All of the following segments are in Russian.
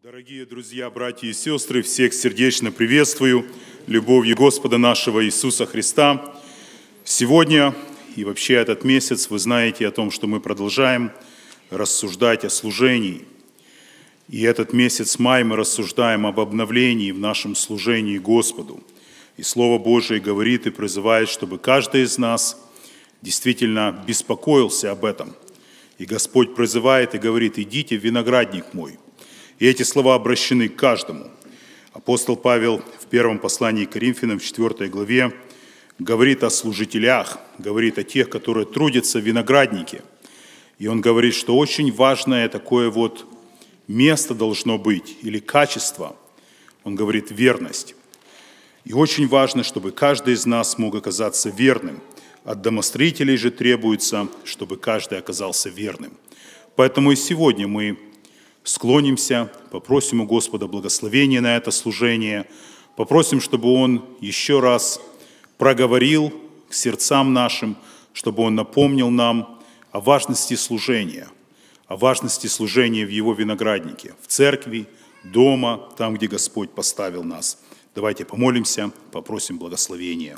Дорогие друзья, братья и сестры, всех сердечно приветствую любовью Господа нашего Иисуса Христа. Сегодня и вообще этот месяц вы знаете о том, что мы продолжаем рассуждать о служении. И этот месяц май мы рассуждаем об обновлении в нашем служении Господу. И Слово Божие говорит и призывает, чтобы каждый из нас действительно беспокоился об этом. И Господь призывает и говорит: «Идите в виноградник мой». И эти слова обращены к каждому. Апостол Павел в первом послании к Коринфянам, в 4 главе, говорит о служителях, говорит о тех, которые трудятся в винограднике. И он говорит, что очень важное такое вот место должно быть, или качество. Он говорит: верность. И очень важно, чтобы каждый из нас мог оказаться верным. От домостроителей же требуется, чтобы каждый оказался верным. Поэтому и сегодня мы склонимся, попросим у Господа благословения на это служение, попросим, чтобы Он еще раз проговорил к сердцам нашим, чтобы Он напомнил нам о важности служения в Его винограднике, в церкви, дома, там, где Господь поставил нас. Давайте помолимся, попросим благословения.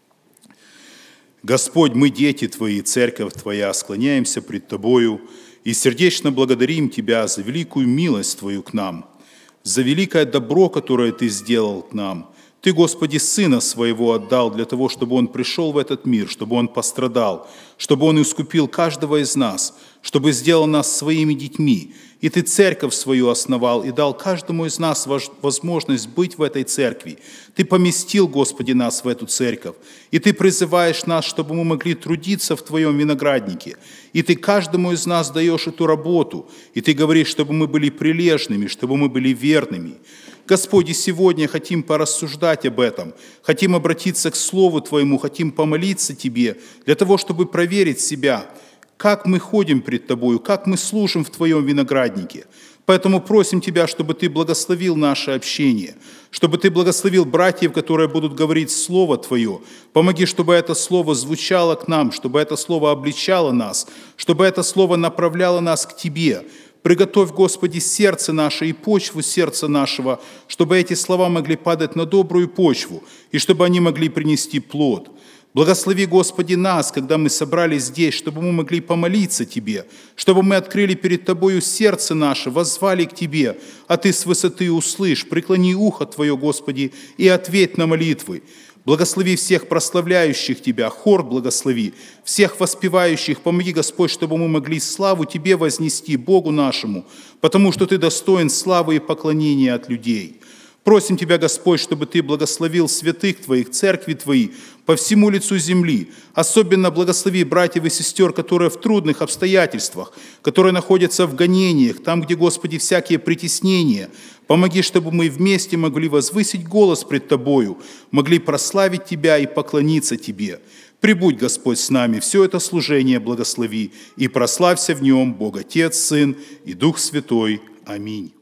Господь, мы дети Твои, церковь Твоя, склоняемся пред Тобою и сердечно благодарим Тебя за великую милость Твою к нам, за великое добро, которое Ты сделал к нам. Ты, Господи, Сына Своего отдал для того, чтобы Он пришел в этот мир, чтобы Он пострадал, чтобы Он искупил каждого из нас, чтобы сделал нас Своими детьми. И Ты церковь свою основал и дал каждому из нас возможность быть в этой церкви. Ты поместил, Господи, нас в эту церковь. И Ты призываешь нас, чтобы мы могли трудиться в Твоем винограднике. И Ты каждому из нас даешь эту работу. И Ты говоришь, чтобы мы были прилежными, чтобы мы были верными. Господи, сегодня хотим порассуждать об этом, хотим обратиться к Слову Твоему, хотим помолиться Тебе для того, чтобы проверить себя, как мы ходим пред Тобою, как мы служим в Твоем винограднике. Поэтому просим Тебя, чтобы Ты благословил наше общение, чтобы Ты благословил братьев, которые будут говорить Слово Твое. Помоги, чтобы это Слово звучало к нам, чтобы это Слово обличало нас, чтобы это Слово направляло нас к Тебе. Приготовь, Господи, сердце наше и почву сердца нашего, чтобы эти слова могли падать на добрую почву и чтобы они могли принести плод. Благослови, Господи, нас, когда мы собрались здесь, чтобы мы могли помолиться Тебе, чтобы мы открыли перед Тобою сердце наше, воззвали к Тебе, а Ты с высоты услышь, преклони ухо Твое, Господи, и ответь на молитвы. Благослови всех прославляющих Тебя, хор благослови, всех воспевающих, помоги, Господь, чтобы мы могли славу Тебе вознести, Богу нашему, потому что Ты достоин славы и поклонения от людей. Просим Тебя, Господь, чтобы Ты благословил святых Твоих, церкви Твои по всему лицу земли. Особенно благослови братьев и сестер, которые в трудных обстоятельствах, которые находятся в гонениях, там, где, Господи, всякие притеснения. Помоги, чтобы мы вместе могли возвысить голос пред Тобою, могли прославить Тебя и поклониться Тебе. Прибудь, Господь, с нами, все это служение благослови, и прославься в нем Бог Отец, Сын и Дух Святой. Аминь.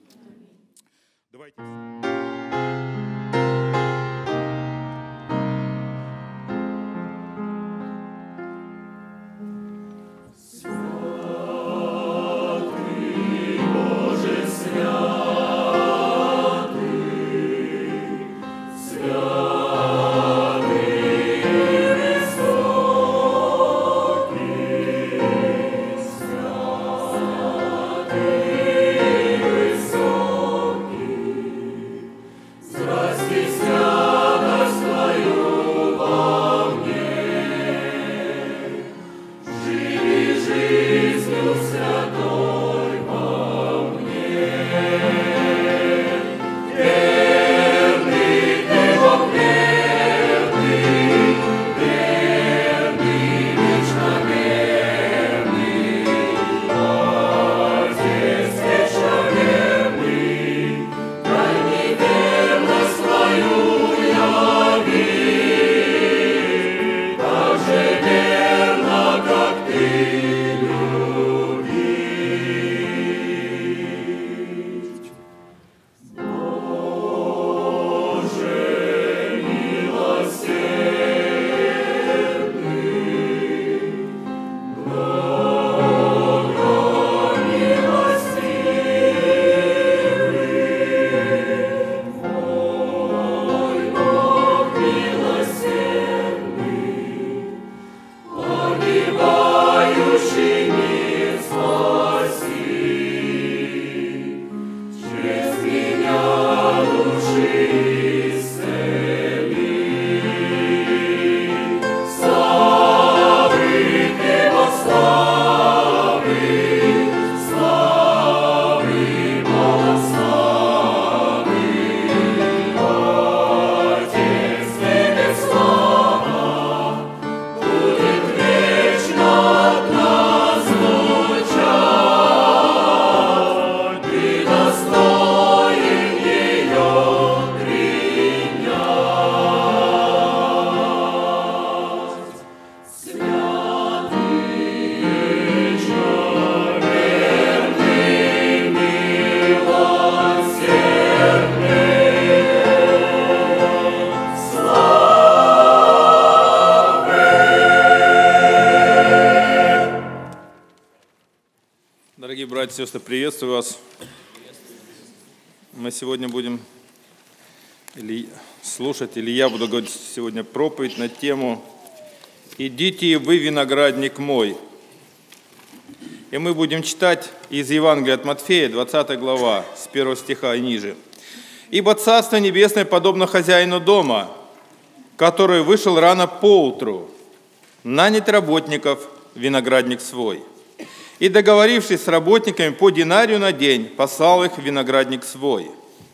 Братья и сестры, приветствую вас. Мы сегодня будем слушать, или я буду говорить сегодня проповедь на тему «Идите и вы, виноградник мой». И мы будем читать из Евангелия от Матфея, 20 глава, с 1 стиха и ниже. «Ибо Царство Небесное подобно хозяину дома, который вышел рано поутру, нанять работников в виноградник свой. И, договорившись с работниками по динарию на день, послал их в виноградник свой.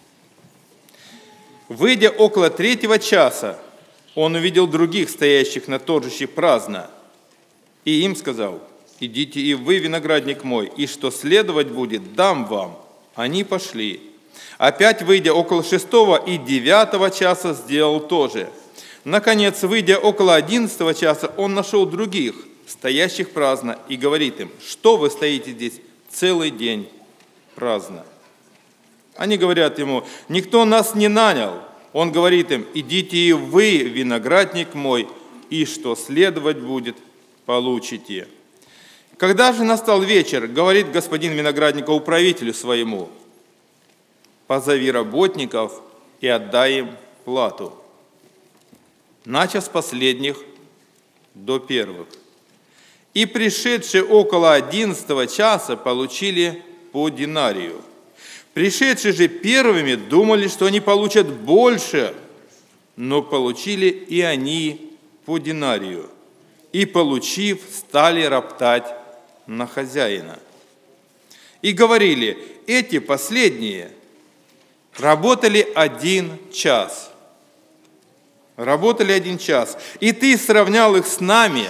Выйдя около 3 часа, он увидел других, стоящих на торжище праздно, и им сказал: идите и вы, виноградник мой, и что следовать будет, дам вам. Они пошли. Опять, выйдя около 6 и 9 часа, сделал то же. Наконец, выйдя около 11 часа, он нашел других, стоящих праздно, и говорит им: что вы стоите здесь целый день праздно? Они говорят ему: никто нас не нанял. Он говорит им: идите и вы, виноградник мой, и что следовать будет, получите. Когда же настал вечер, говорит господин виноградника управителю своему: позови работников и отдай им плату, начав с последних до первых. И пришедшие около 11 часа получили по динарию. Пришедшие же первыми думали, что они получат больше, но получили и они по динарию. И, получив, стали роптать на хозяина. И говорили: эти последние работали 1 час. Работали 1 час. И ты сравнял их с нами,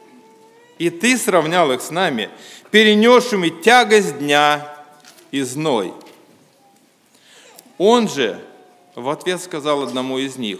перенесшими тягость дня и зной. Он же в ответ сказал одному из них: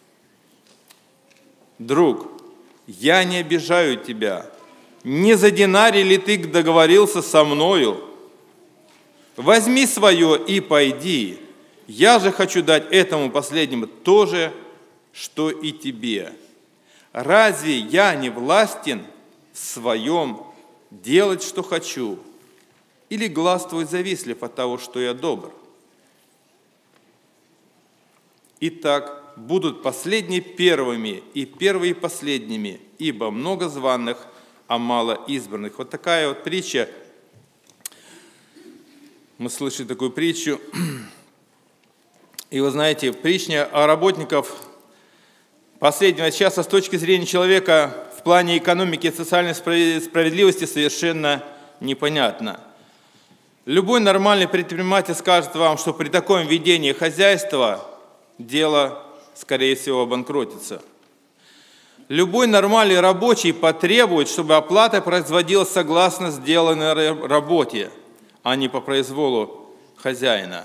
друг, я не обижаю тебя. Не за динарий ли ты договорился со мною? Возьми свое и пойди. Я же хочу дать этому последнему то же, что и тебе. Разве я не властен в своем делать, что хочу? Или глаз твой завистлив от того, что я добр? Итак, будут последние первыми, и первые последними, ибо много званых, а мало избранных». Вот такая вот притча. Мы слышали такую притчу. И вы знаете, притча о работниках последнего часа с точки зрения человека в плане экономики и социальной справедливости совершенно непонятна. Любой нормальный предприниматель скажет вам, что при таком ведении хозяйства дело, скорее всего, обанкротится. Любой нормальный рабочий потребует, чтобы оплата производилась согласно сделанной работе, а не по произволу хозяина.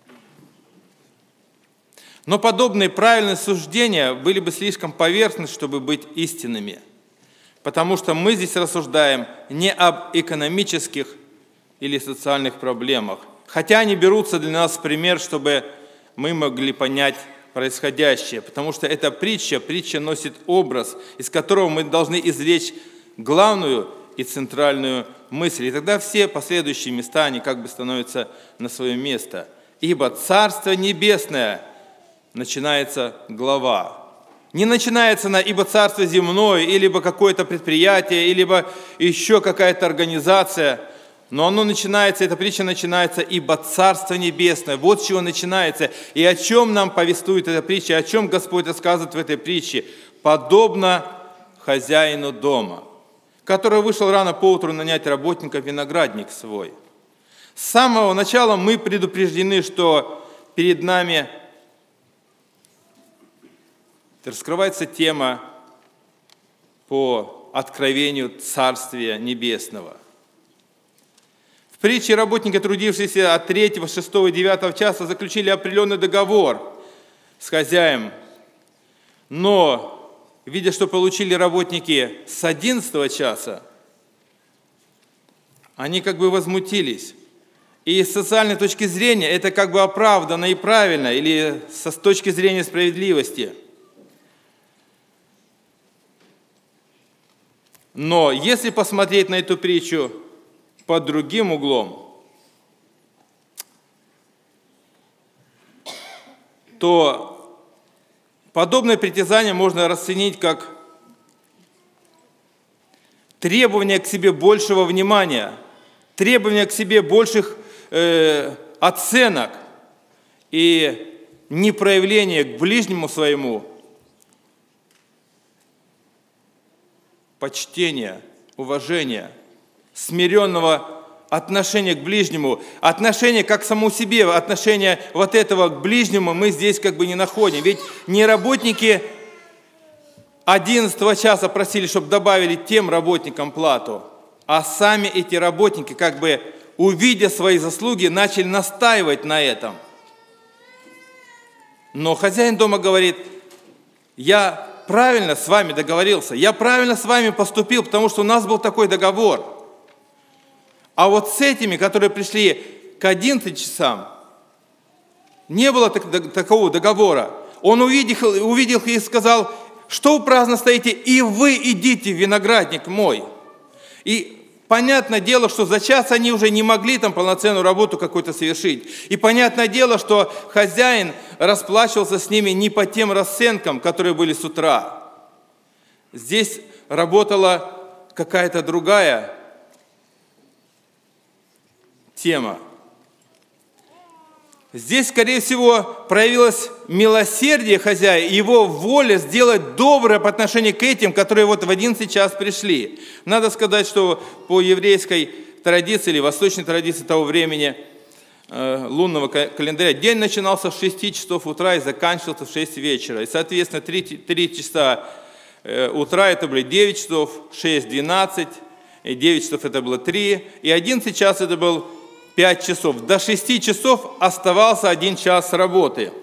Но подобные правильные суждения были бы слишком поверхностными, чтобы быть истинными, потому что мы здесь рассуждаем не об экономических или социальных проблемах, хотя они берутся для нас в пример, чтобы мы могли понять происходящее, потому что эта притча носит образ, из которого мы должны извлечь главную и центральную мысль. И тогда все последующие места, они как бы становятся на свое место. «Ибо Царство Небесное», начинается глава. Не начинается на «ибо Царство земное», или какое-то предприятие, или еще какая-то организация, но оно начинается, эта притча начинается «ибо Царство Небесное». Вот с чего начинается. И о чем нам повествует эта притча, о чем Господь рассказывает в этой притче? Подобно хозяину дома, который вышел рано поутру нанять работника в виноградник свой. С самого начала мы предупреждены, что перед нами раскрывается тема по откровению Царствия Небесного. В притче работники, трудившиеся от 3, 6 и 9 часа, заключили определенный договор с хозяином, но, видя, что получили работники с 11 часа, они как бы возмутились. И с социальной точки зрения это как бы оправдано и правильно, или с точки зрения справедливости. Но если посмотреть на эту притчу под другим углом, то подобное притязание можно расценить как требование к себе большего внимания, требование к себе больших оценок и непроявление к ближнему своему почтения, уважения, смиренного отношения к ближнему, отношения как к самому себе, отношения вот этого к ближнему мы здесь как бы не находим. Ведь не работники 11 часа просили, чтобы добавили тем работникам плату, а сами эти работники, как бы увидя свои заслуги, начали настаивать на этом. Но хозяин дома говорит: я правильно с вами договорился, я правильно с вами поступил, потому что у нас был такой договор. А вот с этими, которые пришли к 11 часам, не было такого договора. Он увидел их и сказал: что вы праздно стоите, и вы идите в виноградник мой. И понятное дело, что за час они уже не могли там полноценную работу какую-то совершить. И понятное дело, что хозяин расплачивался с ними не по тем расценкам, которые были с утра. Здесь работала какая-то другая тема. Здесь, скорее всего, проявилось милосердие хозяина и его воля сделать доброе по отношению к этим, которые вот в 11 час пришли. Надо сказать, что по еврейской традиции или восточной традиции того времени лунного календаря день начинался с 6 часов утра и заканчивался в 6 вечера. И, соответственно, 3 часа утра это были 9 часов, 6 – 12, и 9 часов это было 3, и 11 час это был 5 часов. До 6 часов оставался 1 час работы.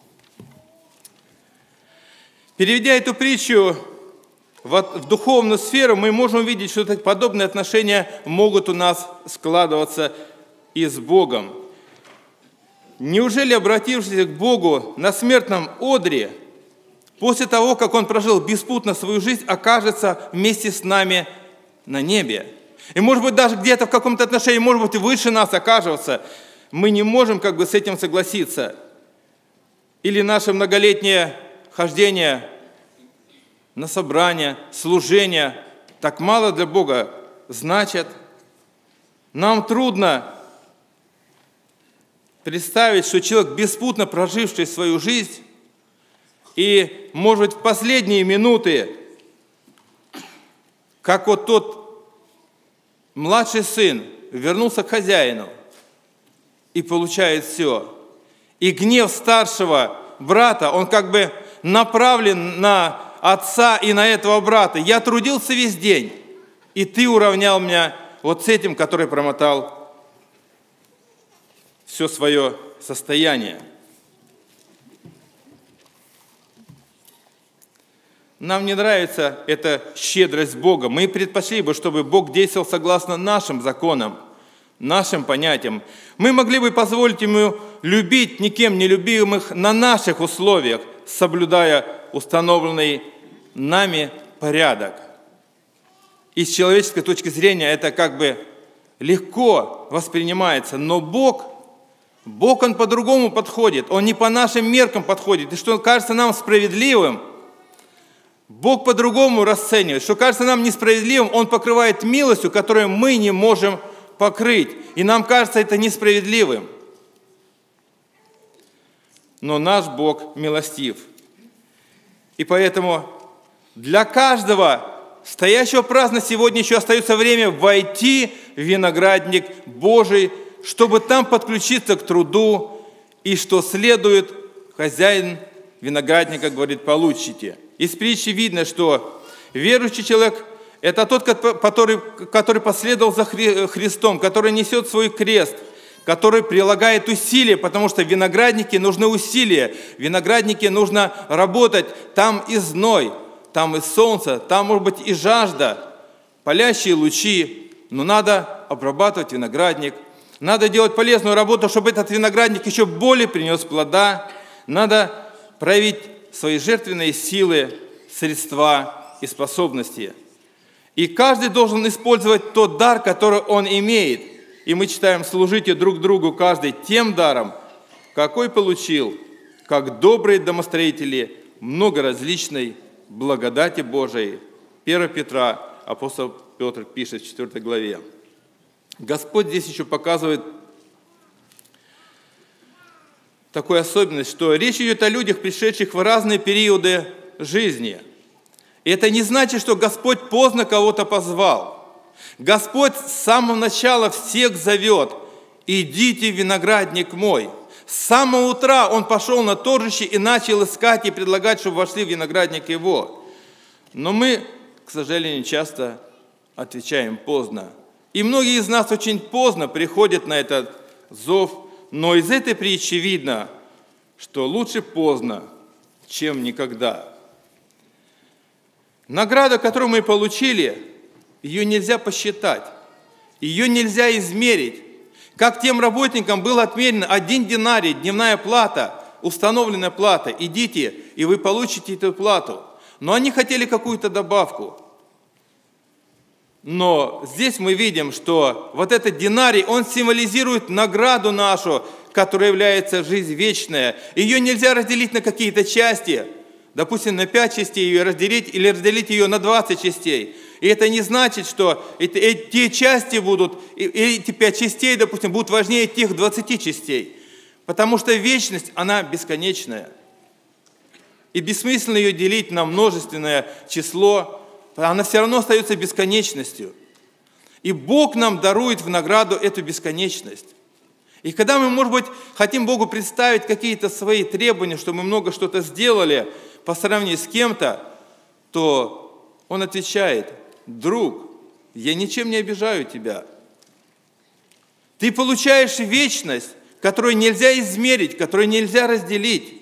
Переведя эту притчу в духовную сферу, мы можем увидеть, что подобные отношения могут у нас складываться и с Богом. Неужели, обратившись к Богу на смертном одре, после того, как Он прожил беспутно свою жизнь, окажется вместе с нами на небе? И, может быть, даже где-то в каком-то отношении, может быть, и выше нас окажется, мы не можем как бы с этим согласиться. Или наше многолетнее хождение на собрания, служения так мало для Бога значит. Нам трудно представить, что человек, беспутно проживший свою жизнь, и, может быть, в последние минуты, как вот тот младший сын вернулся к хозяину и получает все. И гнев старшего брата, он как бы направлен на отца и на этого брата. Я трудился весь день, и ты уравнял меня вот с этим, который промотал все свое состояние. Нам не нравится эта щедрость Бога. Мы предпочли бы, чтобы Бог действовал согласно нашим законам, нашим понятиям. Мы могли бы позволить Ему любить никем не любимых на наших условиях, соблюдая установленный нами порядок. И с человеческой точки зрения это как бы легко воспринимается, но Бог, Он по-другому подходит, Он не по нашим меркам подходит. И что кажется нам справедливым, Бог по-другому расценивает. Что кажется нам несправедливым, Он покрывает милостью, которую мы не можем покрыть. И нам кажется это несправедливым. Но наш Бог милостив. И поэтому для каждого стоящего праздно сегодня еще остается время войти в виноградник Божий, чтобы там подключиться к труду, и что следует, хозяин виноградника говорит: получите. Из притчи видно, что верующий человек – это тот, который последовал за Христом, который несет свой крест, который прилагает усилия, потому что в винограднике нужны усилия, в винограднике нужно работать, там и зной, там и солнце, там может быть и жажда, палящие лучи, но надо обрабатывать виноградник, надо делать полезную работу, чтобы этот виноградник еще более принес плода, надо проявить свои жертвенные силы, средства и способности. И каждый должен использовать тот дар, который он имеет. И мы читаем: служите друг другу каждый тем даром, какой получил, как добрые домостроители многоразличной благодати Божией. 1 Петра апостол Петр пишет в 4 главе. Господь здесь еще показывает такую особенность, что речь идет о людях, пришедших в разные периоды жизни. И это не значит, что Господь поздно кого-то позвал. Господь с самого начала всех зовет: «Идите в виноградник мой». С самого утра Он пошел на торжище и начал искать и предлагать, чтобы вошли в виноградник Его. Но мы, к сожалению, часто отвечаем поздно. И многие из нас очень поздно приходят на этот зов, но из этой притчи видно, что лучше поздно, чем никогда. Награда, которую мы получили, ее нельзя посчитать, ее нельзя измерить. Как тем работникам был отмерен 1 динарий, дневная плата, установленная плата. Идите, и вы получите эту плату. Но они хотели какую-то добавку. Но здесь мы видим, что вот этот динарий, он символизирует награду нашу, которая является жизнь вечная. Ее нельзя разделить на какие-то части. Допустим, на 5 частей ее разделить или разделить ее на 20 частей. И это не значит, что эти части будут, эти 5 частей, допустим, будут важнее тех 20 частей. Потому что вечность, она бесконечная. И бессмысленно ее делить на множественное число, она все равно остается бесконечностью. И Бог нам дарует в награду эту бесконечность. И когда мы, может быть, хотим Богу представить какие-то свои требования, что мы много что-то сделали по сравнению с кем-то, то Он отвечает: друг, я ничем не обижаю тебя. Ты получаешь вечность, которую нельзя измерить, которую нельзя разделить.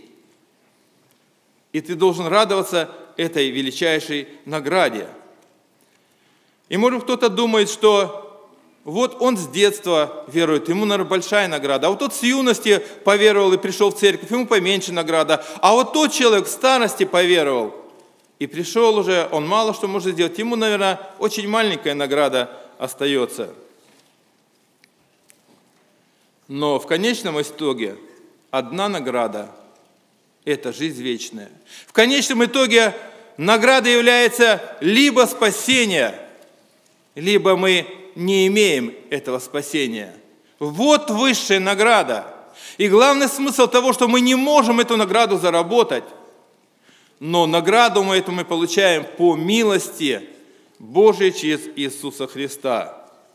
И ты должен радоваться этой величайшей награде. И может кто-то думает, что вот он с детства верует, ему, наверное, большая награда. А вот тот с юности поверовал и пришел в церковь, ему поменьше награда. А вот тот человек в старости поверовал и пришел уже, он мало что может сделать. Ему, наверное, очень маленькая награда остается. Но в конечном итоге одна награда – это жизнь вечная. В конечном итоге награда является либо спасение, либо мы не имеем этого спасения. Вот высшая награда. И главный смысл того, что мы не можем эту награду заработать, но награду мы эту мы получаем по милости Божией через Иисуса Христа.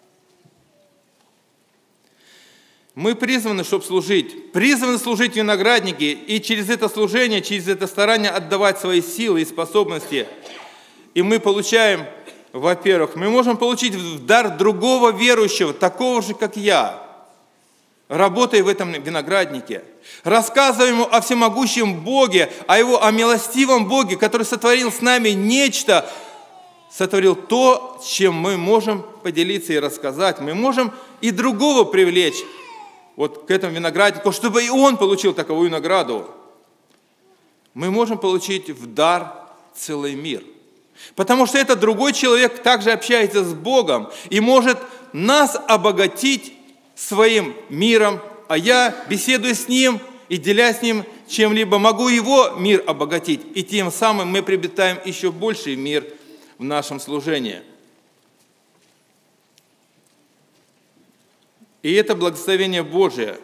Мы призваны, чтобы служить. Призваны служить в винограднике и через это служение, через это старание отдавать свои силы и способности. И мы получаем, во-первых, мы можем получить в дар другого верующего, такого же, как я, работая в этом винограднике. Рассказывая ему о всемогущем Боге, о милостивом Боге, который сотворил с нами нечто, сотворил то, чем мы можем поделиться и рассказать. Мы можем и другого привлечь вот к этому винограднику, чтобы и он получил таковую награду. Мы можем получить в дар целый мир. Потому что этот другой человек также общается с Богом и может нас обогатить своим миром, а я, беседуя с ним и делясь с ним чем-либо, могу его мир обогатить. И тем самым мы приобретаем еще больший мир в нашем служении. И это благословение Божие.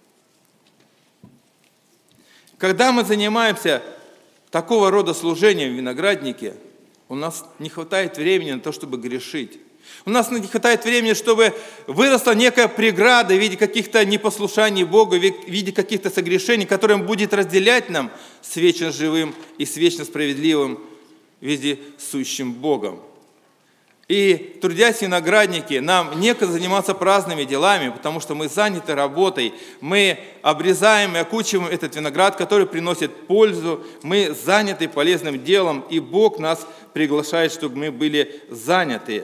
Когда мы занимаемся такого рода служением в винограднике, у нас не хватает времени на то, чтобы грешить. У нас не хватает времени, чтобы выросла некая преграда в виде каких-то непослушаний Богу, в виде каких-то согрешений, которые Он будет разделять нам с вечно живым и с вечно справедливым, в виде сущим Богом. И, трудясь в винограднике, нам некогда заниматься праздными делами, потому что мы заняты работой, мы обрезаем и окучиваем этот виноград, который приносит пользу, мы заняты полезным делом, и Бог нас приглашает, чтобы мы были заняты.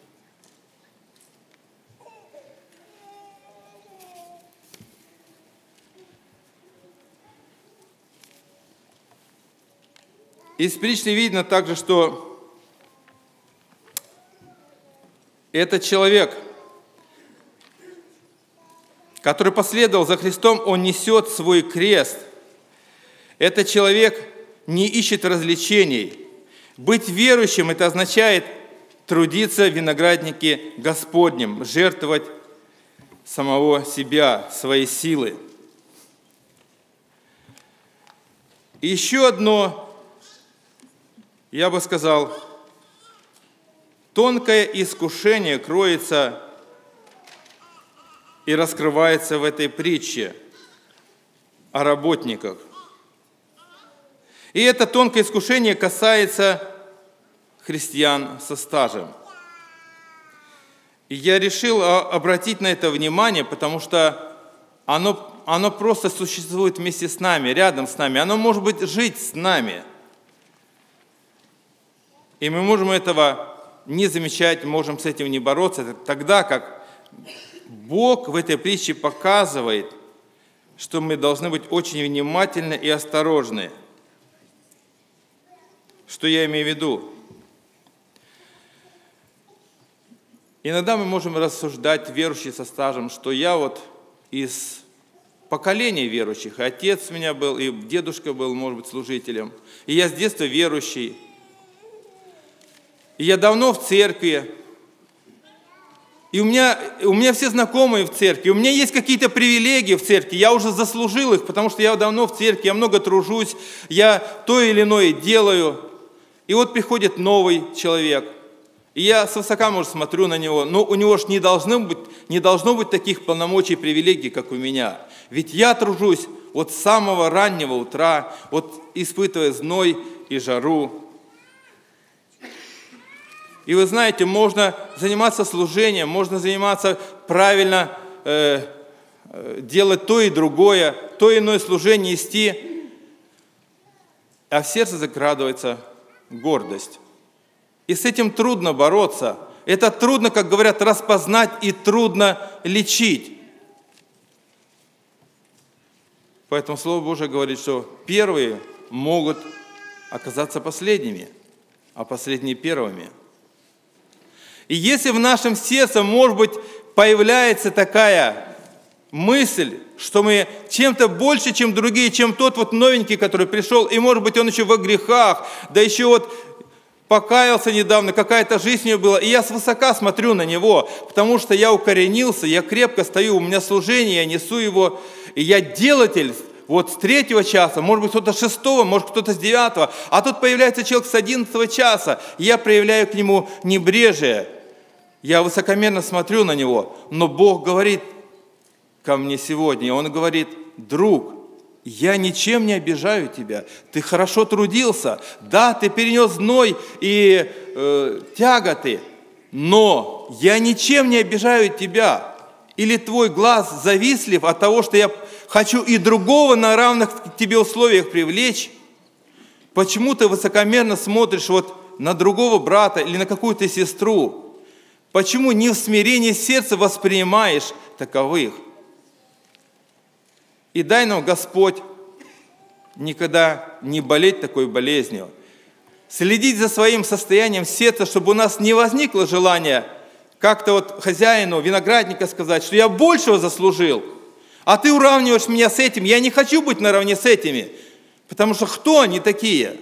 Из притчи видно также, что этот человек, который последовал за Христом, он несет свой крест. Этот человек не ищет развлечений. Быть верующим – это означает трудиться в винограднике Господнем, жертвовать самого себя, свои силы. И еще одно, я бы сказал, тонкое искушение кроется и раскрывается в этой притче о работниках. И это тонкое искушение касается христиан со стажем. И я решил обратить на это внимание, потому что оно просто существует вместе с нами, рядом с нами. Оно может быть жить с нами. И мы можем этого не замечать, можем с этим не бороться, тогда как Бог в этой притче показывает, что мы должны быть очень внимательны и осторожны. Что я имею в виду? Иногда мы можем рассуждать, верующие со стажем, что я вот из поколения верующих, и отец у меня был, и дедушка был, может быть, служителем, и я с детства верующий, и я давно в церкви, и у меня все знакомые в церкви, у меня есть какие-то привилегии в церкви, я уже заслужил их, потому что я давно в церкви, я много тружусь, я то или иное делаю. И вот приходит новый человек, и я свысока, может, смотрю на него, но у него же не должно быть таких полномочий и привилегий, как у меня. Ведь я тружусь от самого раннего утра, вот испытывая зной и жару. И вы знаете, можно заниматься служением, можно заниматься правильно, делать то и другое, то и иное служение нести, а в сердце закрадывается гордость. И с этим трудно бороться. Это трудно, как говорят, распознать и трудно лечить. Поэтому Слово Божие говорит, что первые могут оказаться последними, а последние первыми. И если в нашем сердце, может быть, появляется такая мысль, что мы чем-то больше, чем другие, чем тот вот новенький, который пришел, и, может быть, он еще во грехах, да еще вот покаялся недавно, какая-то жизнь у него была, и я свысока смотрю на него, потому что я укоренился, я крепко стою, у меня служение, я несу его, и я делатель вот с 3 часа, может быть, кто-то с 6, может, кто-то с 9, а тут появляется человек с 11 часа, и я проявляю к нему небрежие, я высокомерно смотрю на него, но Бог говорит ко мне сегодня, Он говорит: друг, я ничем не обижаю тебя, ты хорошо трудился, да, ты перенес зной и тяготы, но я ничем не обижаю тебя. Или твой глаз завистлив от того, что я хочу и другого на равных тебе условиях привлечь? Почему ты высокомерно смотришь вот на другого брата или на какую-то сестру? Почему не в смирении сердца воспринимаешь таковых? И дай нам, Господь, никогда не болеть такой болезнью. Следить за своим состоянием сердца, чтобы у нас не возникло желания как-то вот хозяину виноградника сказать, что я большего заслужил, а ты уравниваешь меня с этим. Я не хочу быть наравне с этими, потому что кто они такие?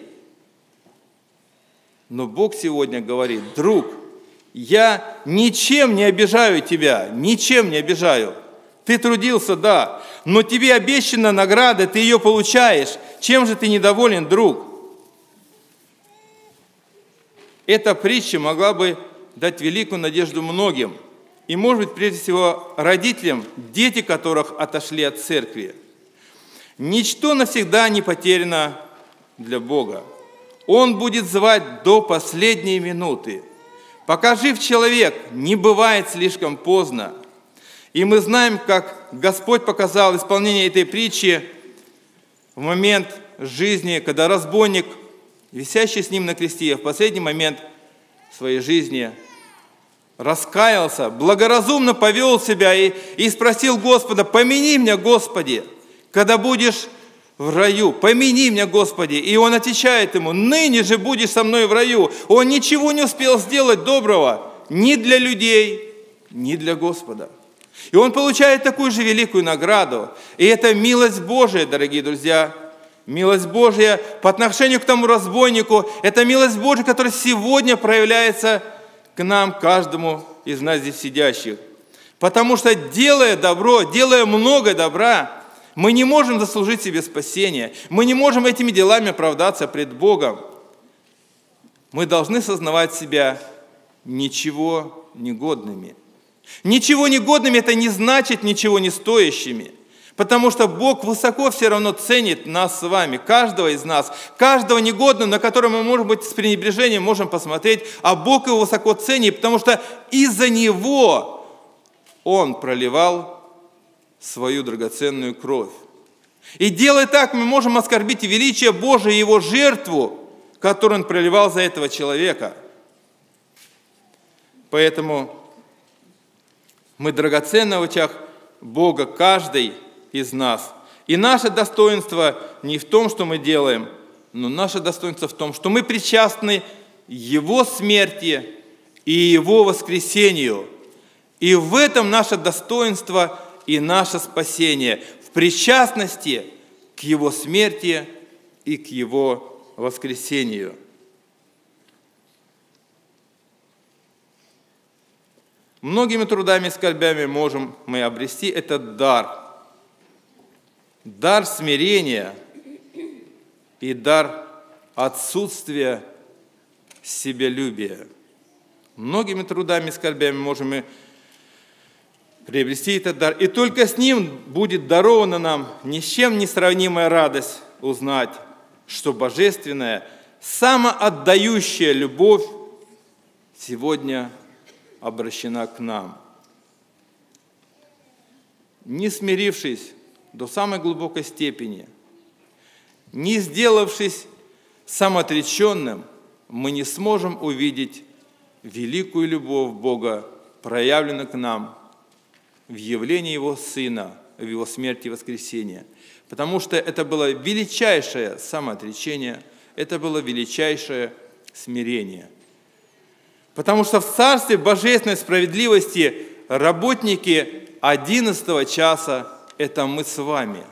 Но Бог сегодня говорит: друг, я ничем не обижаю тебя, ничем не обижаю. Ты трудился, да, но тебе обещана награда, ты ее получаешь. Чем же ты недоволен, друг? Эта притча могла бы дать великую надежду многим. И, может быть, прежде всего, родителям, дети которых отошли от церкви. Ничто навсегда не потеряно для Бога. Он будет звать до последней минуты. Пока жив человек, не бывает слишком поздно. И мы знаем, как Господь показал исполнение этой притчи в момент жизни, когда разбойник, висящий с ним на кресте, в последний момент своей жизни раскаялся, благоразумно повел себя и спросил Господа: помяни меня, Господи, когда будешь в раю, помяни меня, Господи. И он отвечает ему: ныне же будешь со мной в раю. Он ничего не успел сделать доброго ни для людей, ни для Господа. И он получает такую же великую награду. И это милость Божия, дорогие друзья. Милость Божья по отношению к тому разбойнику – это милость Божья, которая сегодня проявляется к нам, каждому из нас здесь сидящих. Потому что, делая добро, делая много добра, мы не можем заслужить себе спасение. Мы не можем этими делами оправдаться пред Богом. Мы должны сознавать себя ничего негодными. Ничего негодными – это не значит ничего не стоящими. Потому что Бог высоко все равно ценит нас с вами, каждого из нас, каждого негодного, на которого мы, может быть, с пренебрежением можем посмотреть, а Бог его высоко ценит, потому что из-за него Он проливал свою драгоценную кровь. И делая так, мы можем оскорбить величие Божие и Его жертву, которую Он проливал за этого человека. Поэтому мы драгоценны в очах Бога, каждый из нас. И наше достоинство не в том, что мы делаем, но наше достоинство в том, что мы причастны Его смерти и Его воскресению. И в этом наше достоинство и наше спасение, в причастности к Его смерти и к Его воскресению. Многими трудами и скорбями можем мы обрести этот дар. Дар смирения и дар отсутствия себялюбия. Многими трудами и скорбями можем мы приобрести этот дар. И только с ним будет дарована нам ни с чем не сравнимая радость узнать, что божественная, самоотдающая любовь сегодня обращена к нам. Не смирившись до самой глубокой степени, не сделавшись самоотреченным, мы не сможем увидеть великую любовь Бога, проявленную к нам в явлении Его Сына, в Его смерти и воскресении. Потому что это было величайшее самоотречение, это было величайшее смирение. Потому что в Царстве Божественной справедливости работники 11 часа – это мы с вами.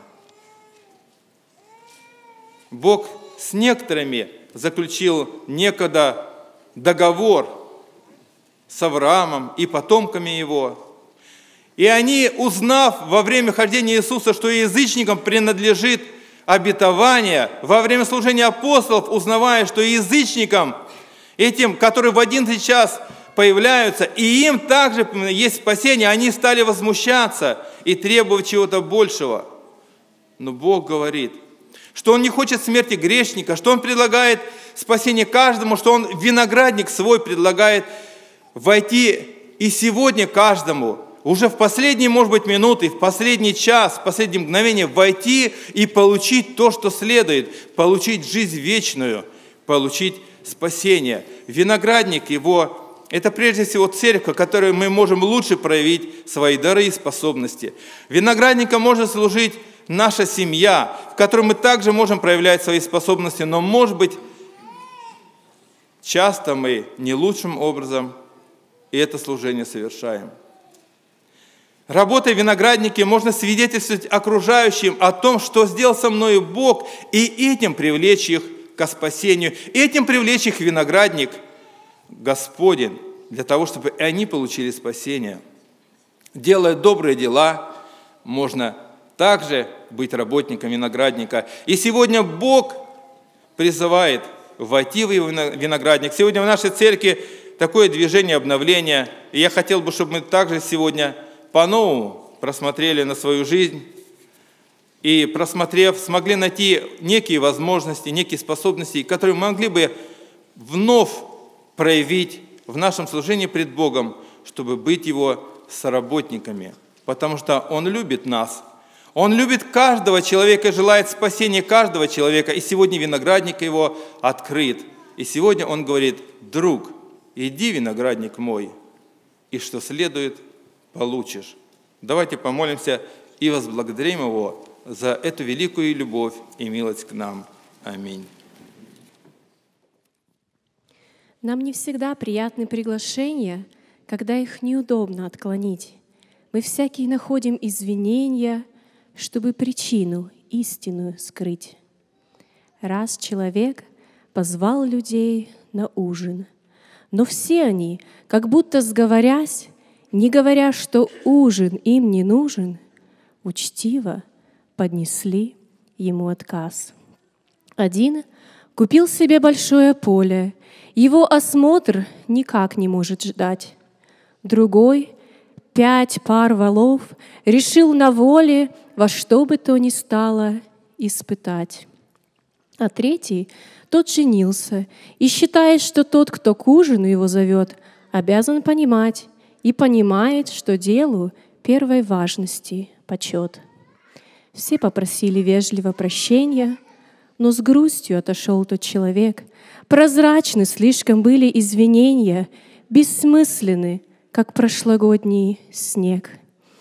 Бог с некоторыми заключил некогда договор с Авраамом и потомками его. И они, узнав во время хождения Иисуса, что язычникам принадлежит обетование, во время служения апостолов, узнавая, что язычникам, этим, которые в 11 час появляются, и им также есть спасение, они стали возмущаться и требовать чего-то большего. Но Бог говорит, что Он не хочет смерти грешника, что Он предлагает спасение каждому, что Он виноградник свой предлагает войти и сегодня каждому, уже в последние, может быть, минуты, в последний час, в последнее мгновение войти и получить то, что следует, получить жизнь вечную, получить спасение. Виноградник его – это прежде всего церковь, в которой мы можем лучше проявить свои дары и способности. Виноградником может служить наша семья, в которой мы также можем проявлять свои способности, но, может быть, часто мы не лучшим образом и это служение совершаем. Работая в винограднике, можно свидетельствовать окружающим о том, что сделал со мною Бог, и этим привлечь их ко спасению, этим привлечь их в виноградник Господень, для того, чтобы и они получили спасение. Делая добрые дела, можно также быть работником виноградника. И сегодня Бог призывает войти в его виноградник. Сегодня в нашей церкви такое движение обновления. И я хотел бы, чтобы мы также сегодня по-новому просмотрели на свою жизнь и, просмотрев, смогли найти некие возможности, некие способности, которые мы могли бы вновь проявить в нашем служении пред Богом, чтобы быть Его соработниками. Потому что Он любит нас. Он любит каждого человека и желает спасения каждого человека. И сегодня виноградник Его открыт. И сегодня Он говорит: друг, иди, виноградник мой, и что следует, получишь. Давайте помолимся и возблагодарим Его за эту великую любовь и милость к нам. Аминь. Нам не всегда приятны приглашения, когда их неудобно отклонить. Мы всякие находим извинения, чтобы причину истинную скрыть. Раз человек позвал людей на ужин, но все они, как будто сговорясь, не говоря, что ужин им не нужен, учтиво поднесли ему отказ. Один купил себе большое поле, его осмотр никак не может ждать. Другой 5 пар волов решил на воле во что бы то ни стало испытать. А третий, тот женился и считает, что тот, кто к ужину его зовет, обязан понимать и понимает, что делу первой важности почет. Все попросили вежливо прощения, но с грустью отошел тот человек. Прозрачны слишком были извинения, бессмысленны, как прошлогодний снег.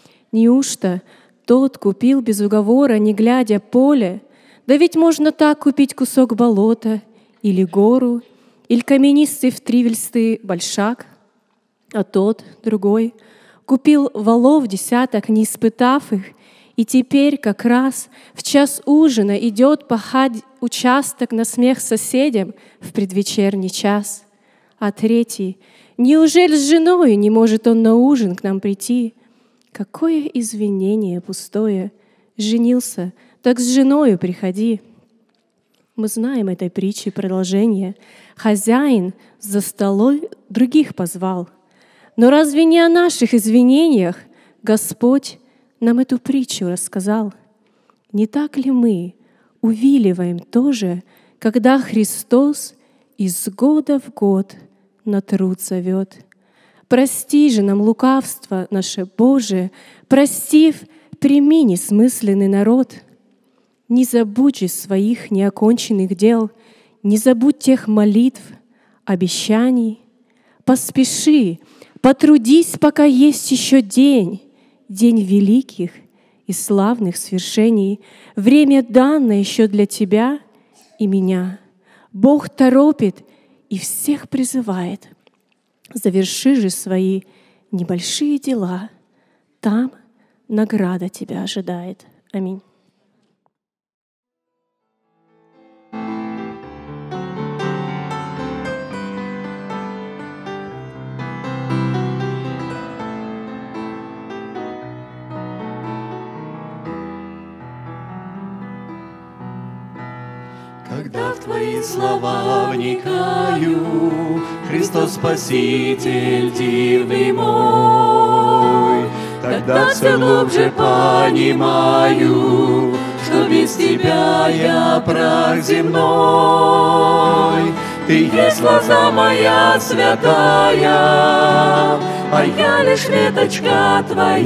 Неужто тот купил без уговора, не глядя, поле? Да ведь можно так купить кусок болота или гору, или каменистый втривельстый большак. А тот, другой, купил волов десяток, не испытав их, и теперь как раз в час ужина идет пахать участок на смех соседям в предвечерний час. А третий, неужели с женою не может он на ужин к нам прийти? Какое извинение пустое! Женился, так с женою приходи. Мы знаем этой притчи продолжение. Хозяин за столом других позвал. Но разве не о наших извинениях Господь нам эту притчу рассказал? Не так ли мы увиливаем тоже, когда Христос из года в год на труд зовет? Прости же нам лукавство наше Божие, простив, прими несмысленный народ. Не забудь же своих неоконченных дел, не забудь тех молитв, обещаний. Поспеши, потрудись, пока есть еще день, день великих и славных свершений, время данное еще для тебя и меня. Бог торопит и всех призывает. Заверши же свои небольшие дела, там награда тебя ожидает. Аминь. Когда в Твои слова вникаю, Христос Спаситель дивный мой, тогда все глубже понимаю, что без Тебя я прах земной. Ты есть лоза моя святая, а я лишь веточка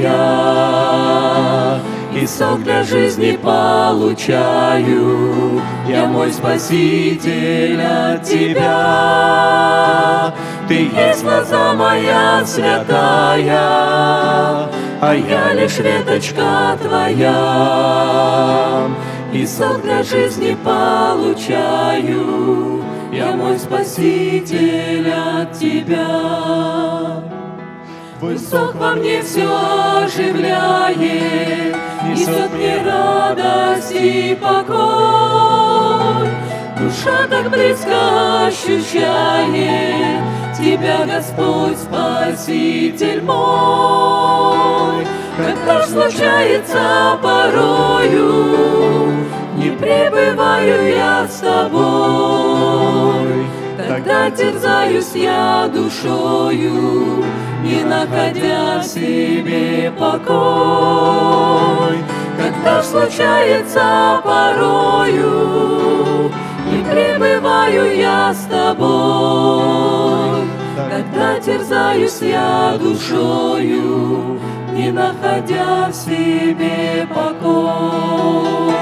Твоя. И сок для жизни получаю, я мой Спаситель от Тебя. Ты есть лоза моя святая, а я лишь веточка Твоя. И сок для жизни получаю, я мой Спаситель от Тебя. Твой сок во мне все оживляет, несет мне радость и покой. Душа так близко ощущает Тебя, Господь, Спаситель мой. Когда случается порою, не пребываю я с Тобой, тогда терзаюсь я душою, не находя в себе покой. Когда случается порою, не пребываю я с Тобой, тогда терзаюсь я душою, не находя в себе покой.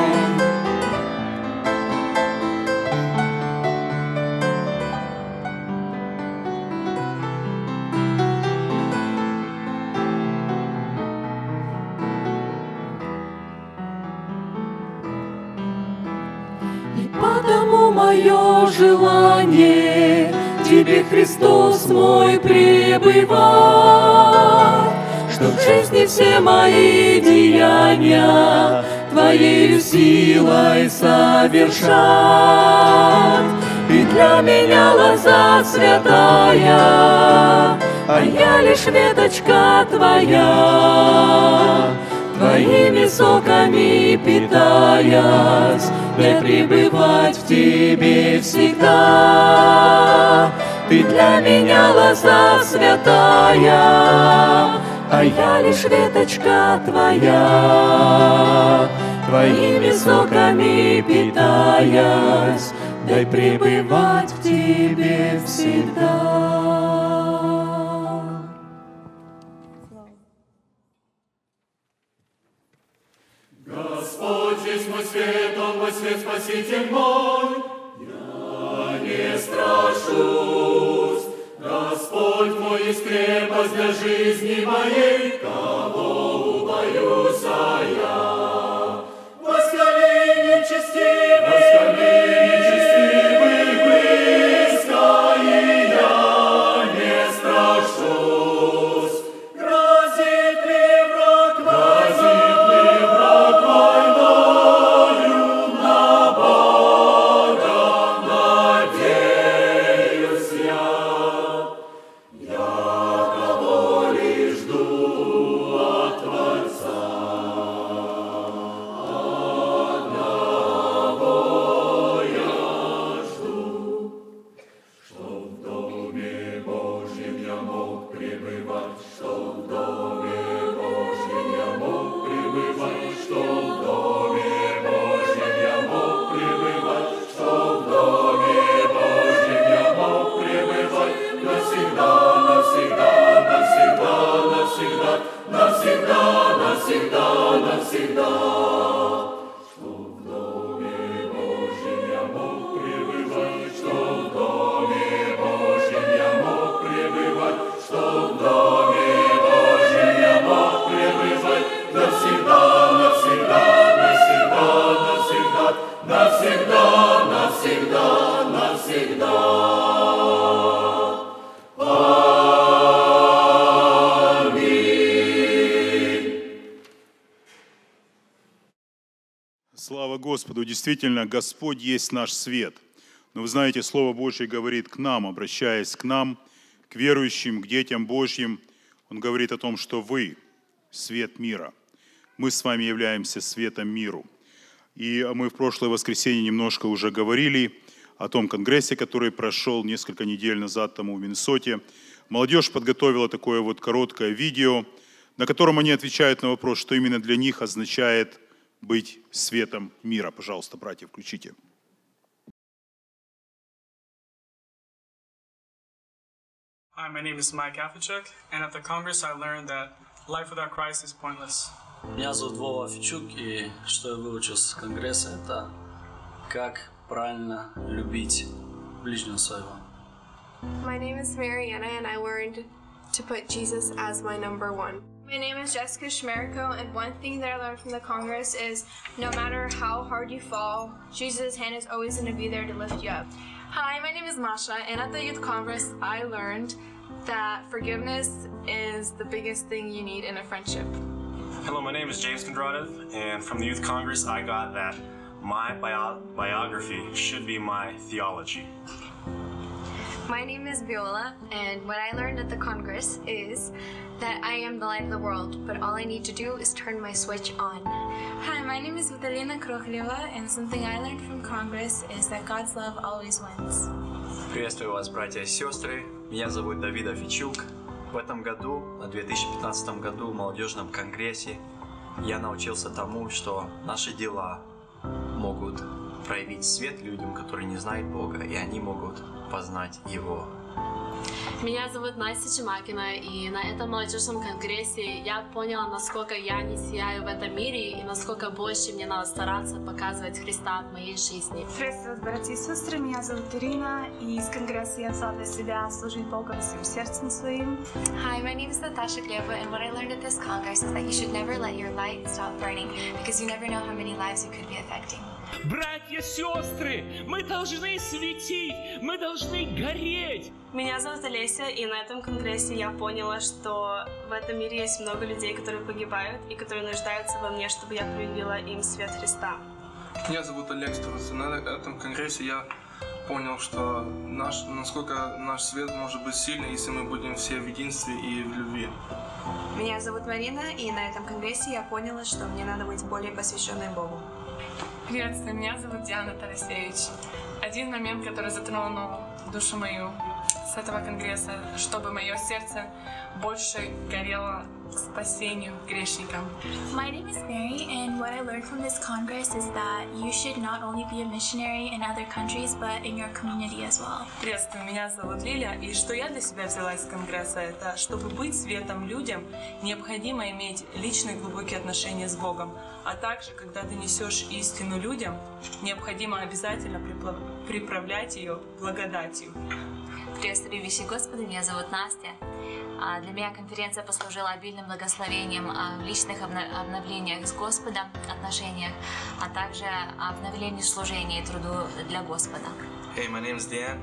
Потому мое желание Тебе, Христос мой, пребывать, чтоб в жизни все мои деяния Твоею силой совершат. И для меня лоза святая, а я лишь веточка Твоя. Твоими соками питаясь, дай пребывать в Тебе всегда. Ты для меня лоза святая, а я лишь веточка Твоя. Твоими соками питаясь, дай пребывать в Тебе всегда. Господь есть мой свет, Он мой свет, Спаситель мой. Я не страшусь. Господь мой есть крепость для жизни моей. Кого убоюсь я? Восхвали нечестивых близко, и я не страшусь. Грозит ли враг войною, на Бога надеюсь я. Я кого лишь жду от Творца. Слава Господу! Действительно, Господь есть наш свет. Но вы знаете, Слово Божье говорит к нам, обращаясь к нам, к верующим, к детям Божьим. Он говорит о том, что вы – свет мира. Мы с вами являемся светом миру. И мы в прошлое воскресенье немножко уже говорили о том конгрессе, который прошел несколько недель назад тому в Миннесоте. Молодежь подготовила такое вот короткое видео, на котором они отвечают на вопрос, что именно для них означает быть светом мира. Пожалуйста, братья, включите. Hi, my name is Mike Affichuk, and at the Congress I learned that life without Christ is pointless. Меня зовут Вова Афичук, и что я выучил с Конгресса, это как правильно любить ближнего своего. My name is Mariana, and I learned to put Jesus as my number one. My name is Jessica Schmeriko, and one thing that I learned from the Congress is no matter how hard you fall, Jesus' hand is always going to be there to lift you up. Hi, my name is Masha, and at the Youth Congress I learned that forgiveness is the biggest thing you need in a friendship. Hello, my name is James Kondratev, and from the Youth Congress I got that my biography should be my theology. My name is Viola, and what I learned at the Congress is that I am the light of the world, but all I need to do is turn my switch on. Hi, my name is Vitalina Krokhleva, and something I learned from Congress is that God's love always wins. Приветствую вас, братья и сестры. Меня зовут Давид Афичук. В этом году, в 2015 году, в молодежном конгрессе я научился тому, что наши дела могут проявить свет людям, которые не знают Бога, и они могут познать Его. Меня зовут Настя Чемакина, и на этом молодежном конгрессе я поняла, насколько я не сияю в этом мире и насколько больше мне надо стараться показывать Христа в моей жизни. Приветствую, братья и сестры, меня зовут Ирина, и из конгресса я взяла для себя служить Богу всем сердцем своим. Hi, my name is Natasha Gleva, and what I learned at this Congress is that you should never let your light stop burning, because you never know how many lives you could be affecting. Братья, сестры, мы должны светить, мы должны гореть. Меня зовут Олеся, и на этом конгрессе я поняла, что в этом мире есть много людей, которые погибают и которые нуждаются во мне, чтобы я проявила им свет Христа. Меня зовут Олег Струс, и на этом конгрессе я понял, что насколько наш свет может быть сильный, если мы будем все в единстве и в любви. Меня зовут Марина, и на этом конгрессе я поняла, что мне надо быть более посвященной Богу. Приветствую, меня зовут Диана Тарасевич. Один момент, который затронул душу мою с этого конгресса, чтобы мое сердце больше горело к спасению грешникам. My name is Mary, and what I learned from this Congress is that you should not only be a missionary in other countries, but in your community as well. Приветствую, меня зовут Лиля, и что я для себя взяла из Конгресса, это чтобы быть светом людям, необходимо иметь личные глубокие отношения с Богом, а также, когда ты несешь истину людям, необходимо обязательно приправлять ее благодатью. Приветствую, вещи Господа, меня зовут Настя. Для меня конференция послужила обильным благословением в личных обновлениях с Господом, отношениях, а также обновлении служения и труду для Господа. Hey, my name is Dan,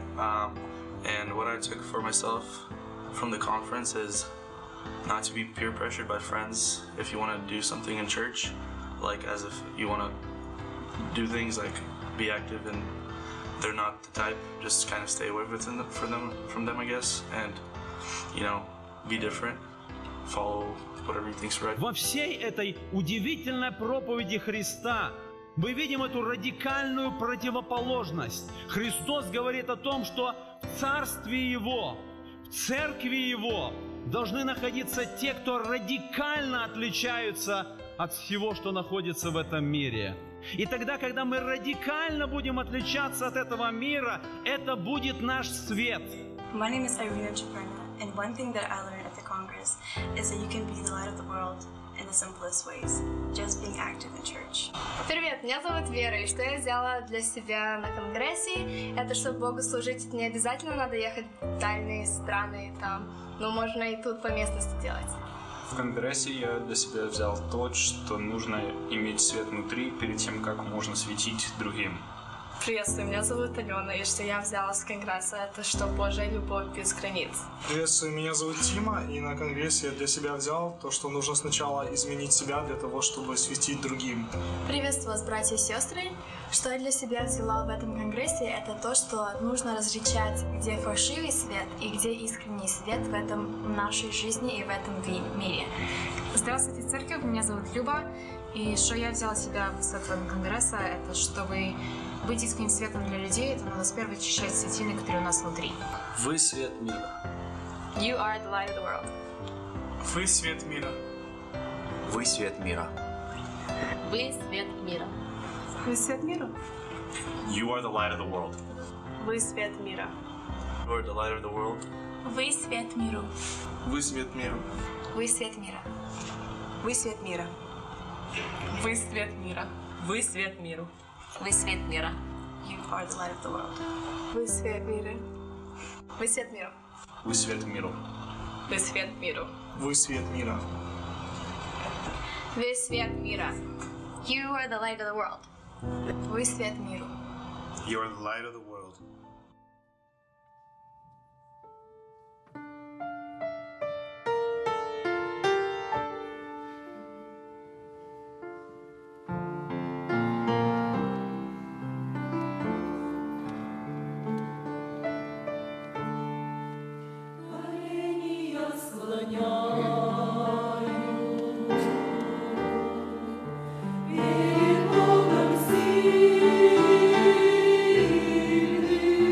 and what I took for myself from the conference is not to be peer pressured by friends if you want to do something in church, like as if you want to do things like be active and they're not the type, just kind of stay away from them, I guess, and, you know, be different, follow whatever you think's right. Во всей этой удивительной проповеди Христа мы видим эту радикальную противоположность. Христос говорит о том, что в Царстве Его, в Церкви Его должны находиться те, кто радикально отличаются от всего, что находится в этом мире. И тогда, когда мы радикально будем отличаться от этого мира, это будет наш свет. My name is Irina Chaperna, and one thing that I learned at the Congress is that you can be the light of the world in the simplest ways, just being active in church. Привет, меня зовут Вера, и что я взяла для себя на конгрессе, это чтобы Богу служить не обязательно надо ехать в дальние страны, там, но можно и тут по местности делать. В конгрессе я для себя взял то, что нужно иметь свет внутри перед тем, как можно светить другим. Приветствую, меня зовут Алена, и что я взяла с конгресса, это что Божья любовь без границ. Приветствую, меня зовут Тима, и на конгрессе я для себя взял то, что нужно сначала изменить себя для того, чтобы светить другим. Приветствую вас, братья и сестры. Что я для себя взяла в этом конгрессе, это то, что нужно различать, где фальшивый свет и где искренний свет в этом нашей жизни и в этом мире. Здравствуйте, церковь, меня зовут Люба, и что я взяла себя с этого конгресса, это чтобы быть искренним светом для людей, это надо сперва очищать светильник, который у нас внутри. Вы свет мира. You are the light of the world. Вы свет мира. Вы свет мира. Вы свет мира. Вы свет мира. You are the light of the world. Вы свет мира. You are the light of the world. Вы свет миру. Вы свет мира. Вы свет мира. Вы свет мира. Вы свет мира. Вы свет миру. Вы свет мира. You are the light of the world. Вы свет мира. Вы свет мира. Вы свет миру. Вы свет миру. Вы свет мира. Вы свет мира. You are the light of the world. Вы свет миру. You are the light of the world. Перед Богом сильным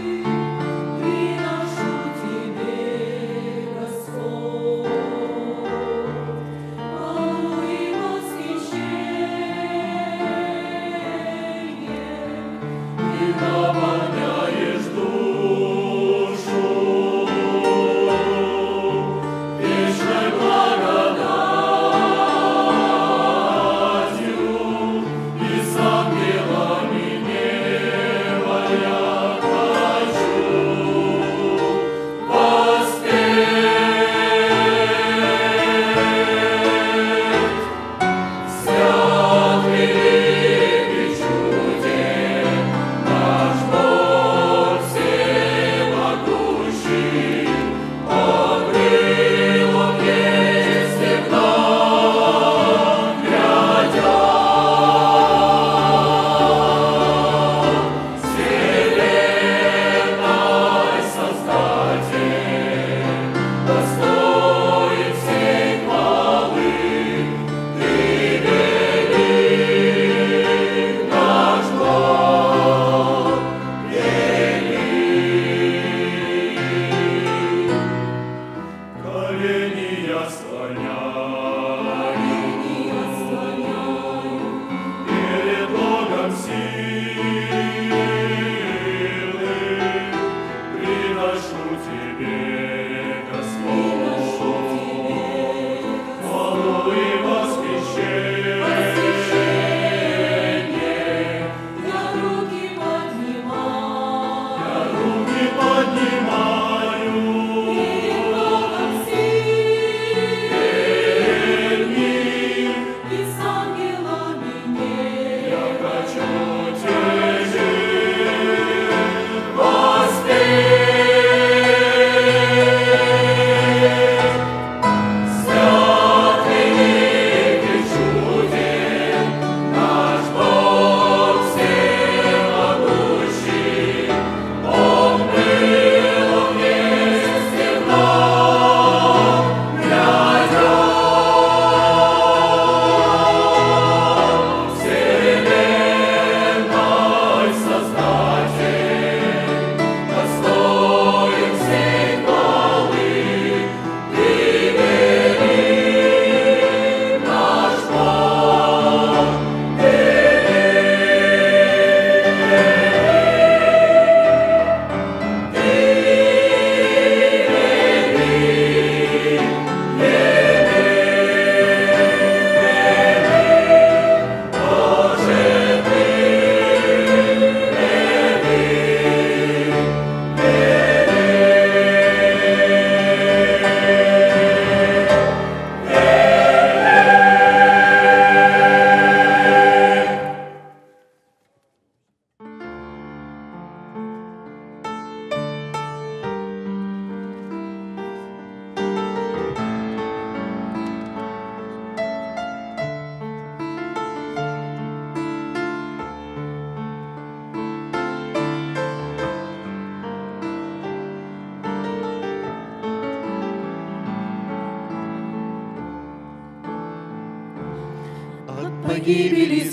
гибели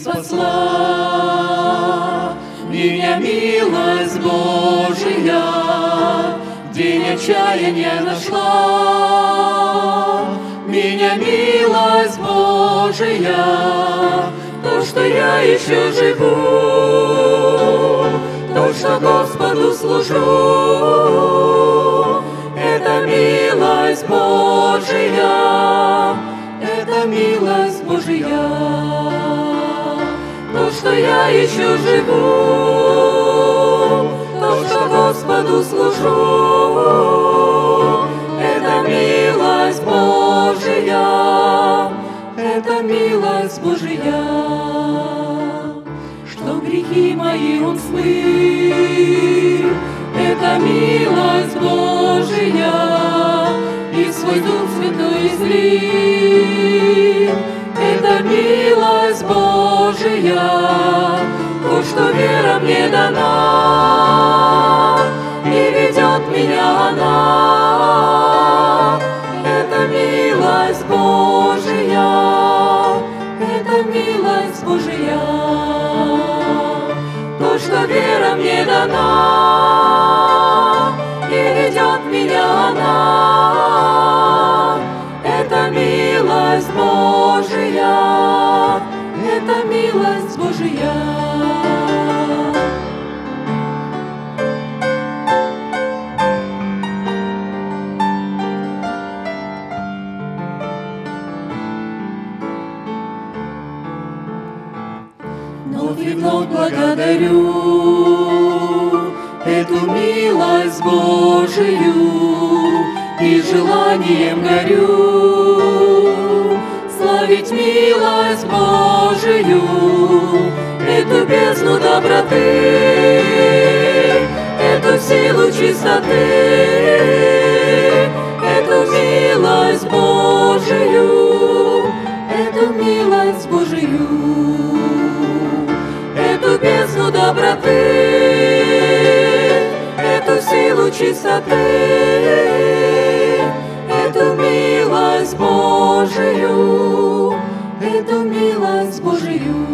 спасла. Меня милость Божия в день отчаяния нашла. Меня милость Божия, то, что я еще живу, то, что Господу служу, это милость Божия, это милость Божия. То, что я еще живу, то, что Господу служу, это милость Божия, это милость Божия. Что грехи мои Он смыл, это милость Божия, и свой Дух Святой излил, это милость Божия, то, что вера мне дана, и ведет меня она. Это милость Божия, это милость Божия, то, что вера мне дана, и ведет меня она. Это милость Божия, это милость Божия. Вновь благодарю эту милость Божию и желанием горю славить милость Божию, эту бездну доброты, эту силу чистоты, эту милость Божию, эту милость Божию. Эту бездну доброты, эту силу чистоты, эту милость Божию, эту милость Божию.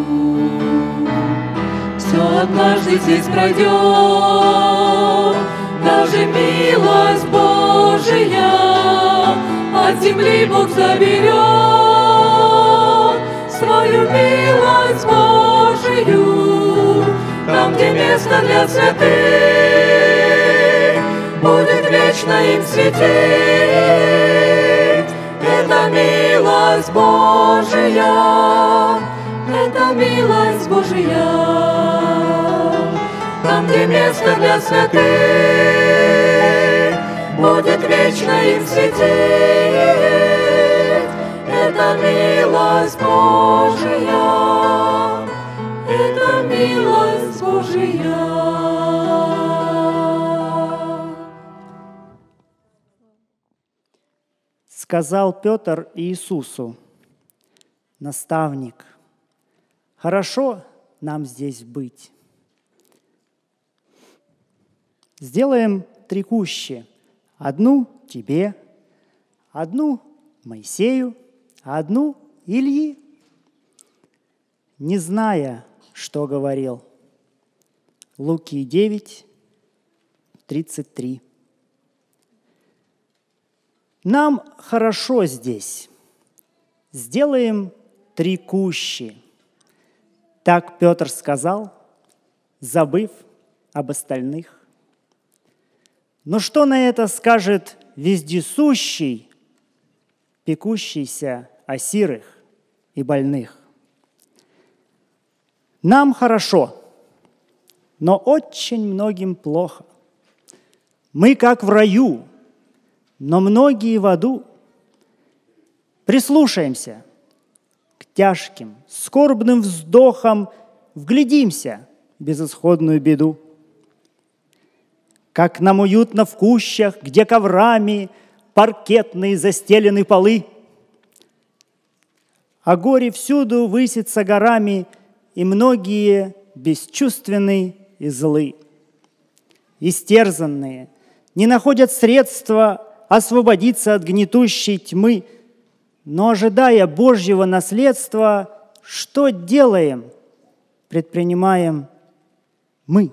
Все однажды здесь пройдет, даже милость Божия от земли Бог заберет свою милость Божию. Там, где место для святых, будет вечно им светить. Это милость Божия, это милость Божия. Там, где место для святых, будет вечно им светить. Это милость Божия, это милость Божия. Сказал Петр Иисусу: наставник, хорошо нам здесь быть. Сделаем 3 кущи. Одну тебе, одну Моисею, а одну Ильи. Не зная, что говорил. Луки 9, 33. Нам хорошо здесь. Сделаем 3 кущи. Так Петр сказал, забыв об остальных. Но что на это скажет вездесущий, пекущийся о сирых и больных? Нам хорошо, но очень многим плохо. Мы как в раю, но многие в аду. Прислушаемся к тяжким, скорбным вздохам, вглядимся в безысходную беду. Как нам уютно в кущах, где коврами паркетные застелены полы, а горе всюду высится горами, и многие бесчувственны и злы. Истерзанные не находят средства освободиться от гнетущей тьмы, но, ожидая Божьего наследства, что делаем, предпринимаем мы?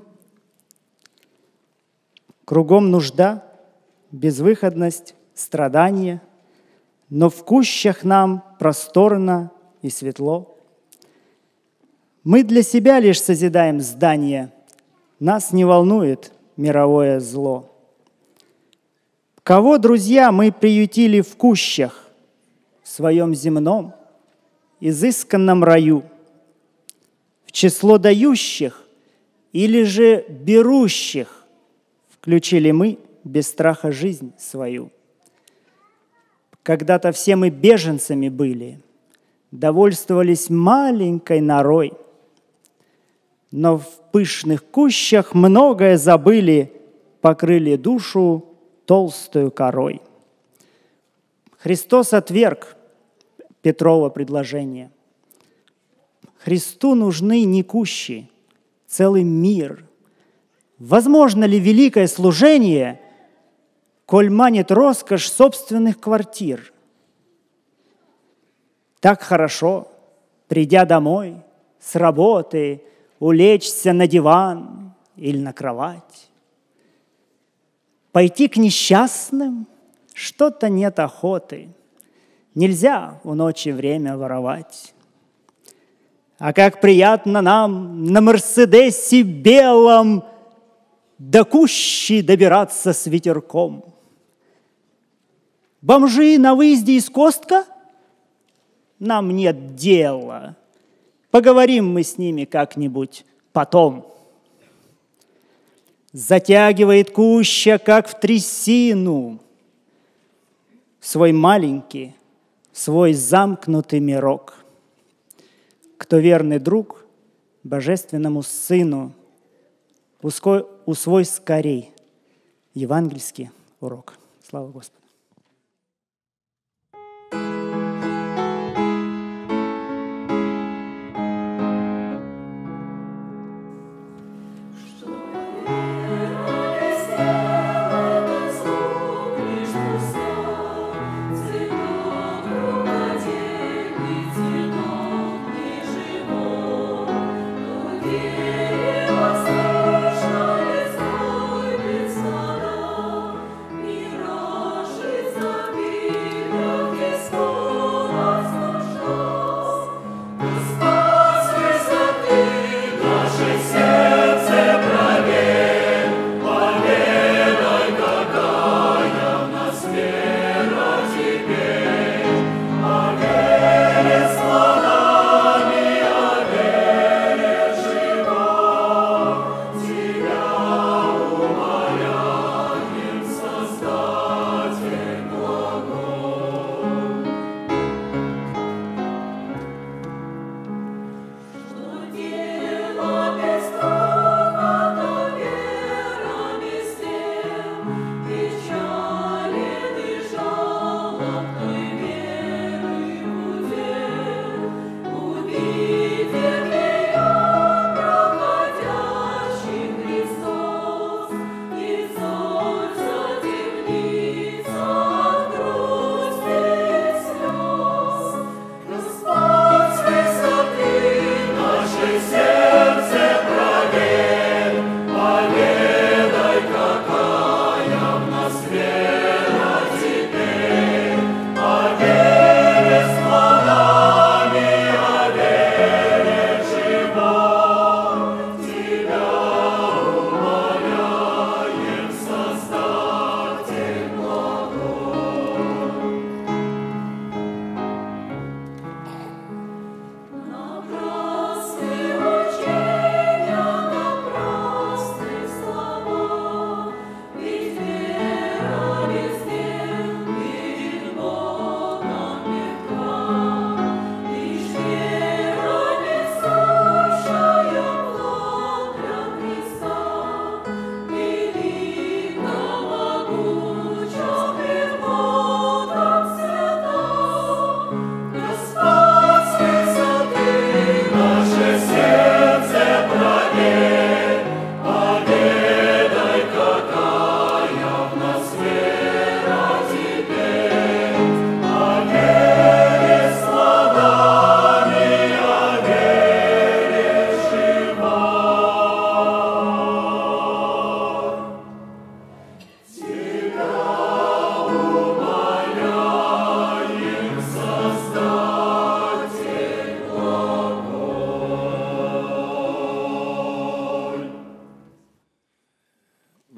Кругом нужда, безвыходность, страдания, но в кущах нам просторно и светло. Мы для себя лишь созидаем здание, нас не волнует мировое зло. Кого, друзья, мы приютили в кущах, в своем земном, изысканном раю? В число дающих или же берущих включили мы без страха жизнь свою? Когда-то все мы беженцами были, довольствовались маленькой норой, но в пышных кущах многое забыли, покрыли душу толстую корой. Христос отверг Петрова предложение. Христу нужны не кущи, целый мир. Возможно ли великое служение, коль манит роскошь собственных квартир? Так хорошо, придя домой с работы, улечься на диван или на кровать. Пойти к несчастным что-то нет охоты. Нельзя у ночи время воровать. А как приятно нам на Мерседесе белом до кущи добираться с ветерком. Бомжи на выезде из Костка? Нам нет дела. Поговорим мы с ними как-нибудь потом. Затягивает куща, как в трясину, свой маленький, свой замкнутый мирок. Кто верный друг божественному Сыну, усвой скорей евангельский урок. Слава Господу! Мираж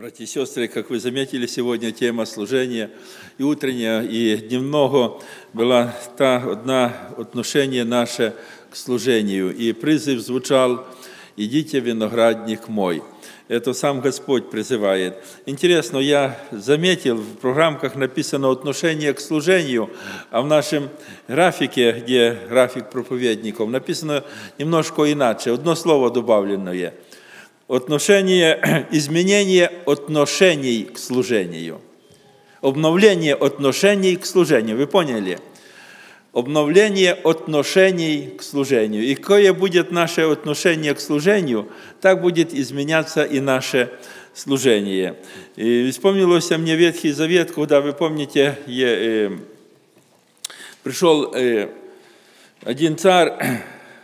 Братья и сестры, как вы заметили, сегодня тема служения и утреннего, и дневного была одна отношение наше к служению. И призыв звучал: «Идите, виноградник мой». Это сам Господь призывает. Интересно, я заметил, в программках написано отношение к служению, а в нашем графике, где график проповедников, написано немножко иначе. Одно слово добавленное. Отношение, изменение отношений к служению. Обновление отношений к служению. Вы поняли? Обновление отношений к служению. И какое будет наше отношение к служению, так будет изменяться и наше служение. И вспомнился мне Ветхий Завет, когда, вы помните, пришел один царь,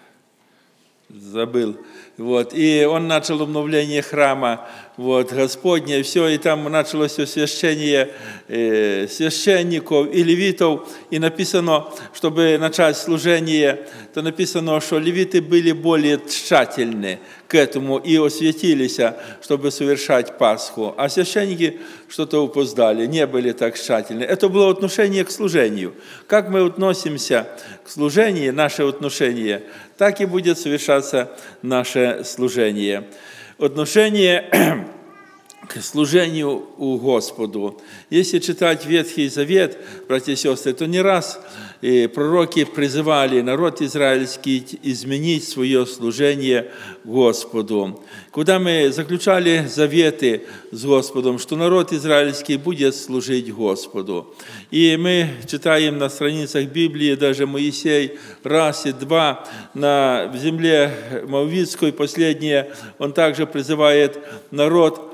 забыл, и он начал обновление храма, Господня, и все, и там началось освящение священников и левитов, и написано, чтобы начать служение, то написано, что левиты были более тщательны к этому и освятились, чтобы совершать Пасху, а священники что-то упоздали, не были так тщательны. Это было отношение к служению. Как мы относимся к служению, наше отношение, так и будет совершаться наше служение. Отношение к служению у Господу. Если читать Ветхий Завет, братья и сестры, то не раз пророки призывали народ израильский изменить свое служение Господу. Когда мы заключали заветы с Господом, что народ израильский будет служить Господу. И мы читаем на страницах Библии, даже Моисей раз и два на земле Моавитской, последнее, он также призывает народ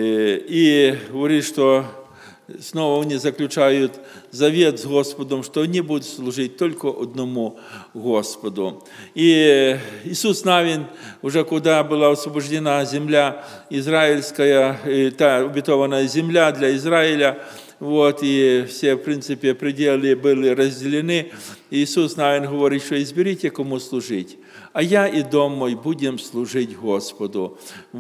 и говорит, что снова они заключают завет с Господом, что они будут служить только одному Господу. И Иисус Навин, уже куда была освобождена земля израильская, та обетованная земля для Израиля, и все, в принципе, пределы были разделены. Иисус Навин говорит, что изберите, кому служить, а я и дом мой будем служить Господу.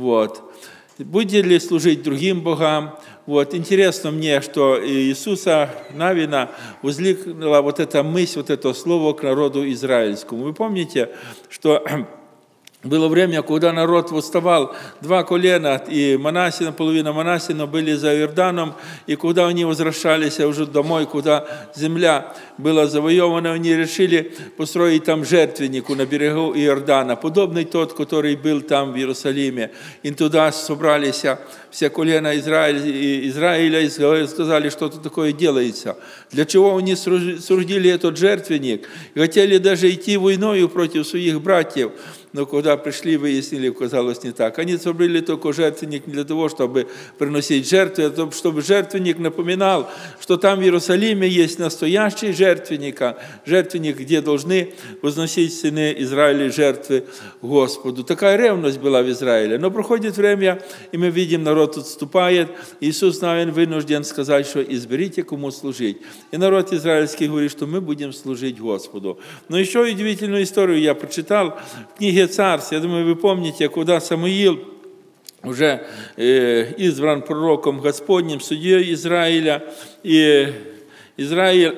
Будет ли служить другим богам? Интересно мне, что Иисуса Навина возникла эта мысль, это слово к народу израильскому. Вы помните, что было время, когда народ восставал, два колена, и Манассина, половина Манассина были за Иорданом, и когда они возвращались уже домой, куда земля была завоевана, они решили построить там жертвенник на берегу Иордана, подобный тот, который был там в Иерусалиме. И туда собрались все колена Израиля и сказали, что тут такое делается. Для чего они соорудили этот жертвенник? И хотели даже идти войною против своих братьев. Но когда пришли, выяснили, оказалось не так. Они собрали только жертвенник не для того, чтобы приносить жертвы, а чтобы жертвенник напоминал, что там в Иерусалиме есть настоящий жертвенник, где должны возносить сыны Израиля жертвы Господу. Такая ревность была в Израиле. Но проходит время, и мы видим, народ отступает. Иисус Навин вынужден сказать, что изберите, кому служить. И народ израильский говорит, что мы будем служить Господу. Но еще удивительную историю я прочитал в книге Царств. Я думаю, вы помните, когда Самуил уже избран пророком Господним, судьей Израиля, и Израиль,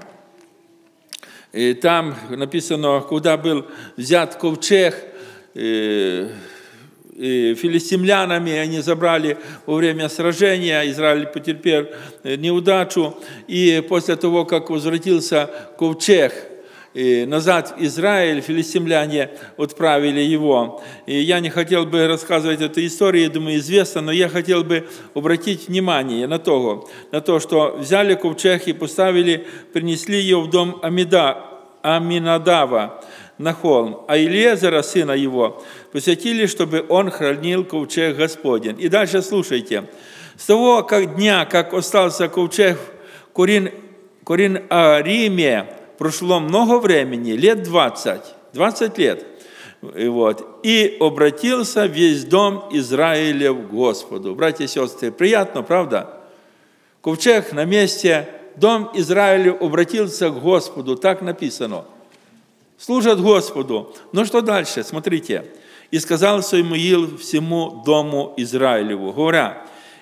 и там написано, куда был взят ковчег, филистимлянами, они забрали во время сражения, Израиль потерпел неудачу, и после того, как возвратился ковчег назад в Израиль, филистимляне отправили его. И я не хотел бы рассказывать эту историю, я думаю, известно, но я хотел бы обратить внимание на то, что взяли ковчег и поставили, принесли ее в дом Аминадава на холм, а Илиезера, сына его, посвятили, чтобы он хранил ковчег Господень. И дальше слушайте. С того дня, как остался ковчег в Корин-Аариме, прошло много времени, лет 20 лет. И обратился весь дом Израиля к Господу. Братья и сестры, приятно, правда? Ковчег на месте, дом Израиля обратился к Господу, так написано. Служат Господу. Ну что дальше? Смотрите. «И сказал Самуил всему дому Израилеву, говоря,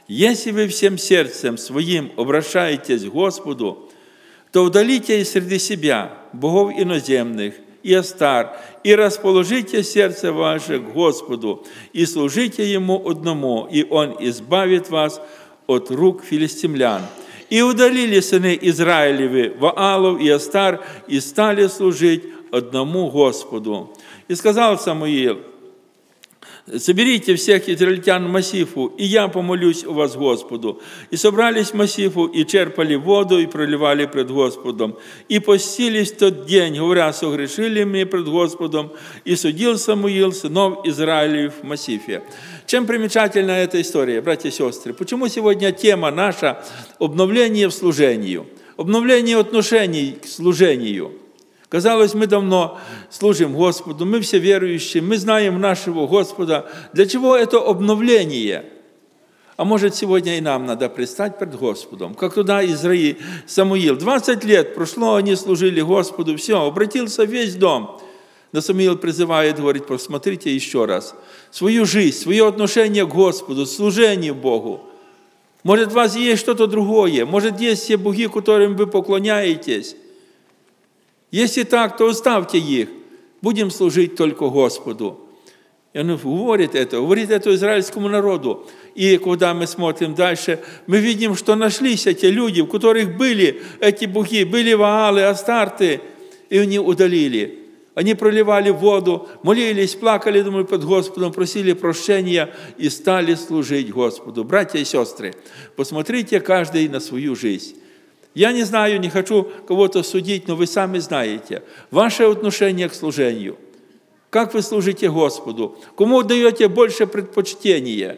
Если вы всем сердцем своим обращаетесь к Господу, то удалите из среды себя богов иноземных и остар, и расположите сердце ваше к Господу, и служите Ему одному, и Он избавит вас от рук филистимлян. И удалили сыны Израилевы Ваалов и Астар, и стали служить одному Господу. И сказал Самуил: соберите всех израильтян в Массифу, и я помолюсь у вас Господу. И собрались в Массифу, и черпали воду, и проливали пред Господом. И постились в тот день, говоря: согрешили мы пред Господом. И судил Самуил сынов Израилев в Массифе. Чем примечательна эта история, братья и сестры? Почему сегодня тема наша – обновление в служении, обновление отношений к служению? Казалось, мы давно служим Господу, мы все верующие, мы знаем нашего Господа. Для чего это обновление? А может, сегодня и нам надо предстать пред Господом, как туда Израиль, Самуил. 20 лет прошло, они служили Господу, все, обратился весь дом. Но Самуил призывает, говорит: посмотрите еще раз свою жизнь, свое отношение к Господу, служение Богу. Может, у вас есть что-то другое, может, есть все боги, которым вы поклоняетесь. Если так, то оставьте их, будем служить только Господу. И он говорит это израильскому народу. И когда мы смотрим дальше, мы видим, что нашлись эти люди, у которых были эти боги, были Ваалы, Астарты, и они удалили. Они проливали воду, молились, плакали, думали, под Господом, просили прощения и стали служить Господу. Братья и сестры, посмотрите каждый на свою жизнь. Я не знаю, не хочу кого-то судить, но вы сами знаете. Ваше отношение к служению. Как вы служите Господу? Кому даете больше предпочтения?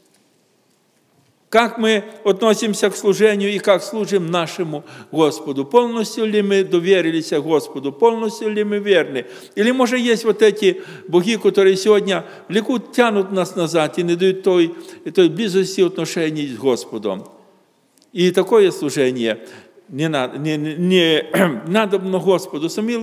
Как мы относимся к служению и как служим нашему Господу? Полностью ли мы доверились Господу? Полностью ли мы верны? Или, может, есть вот эти боги, которые сегодня влекут, тянут нас назад и не дают той близости отношений с Господом? И такое служение не надобно Господу. Самуил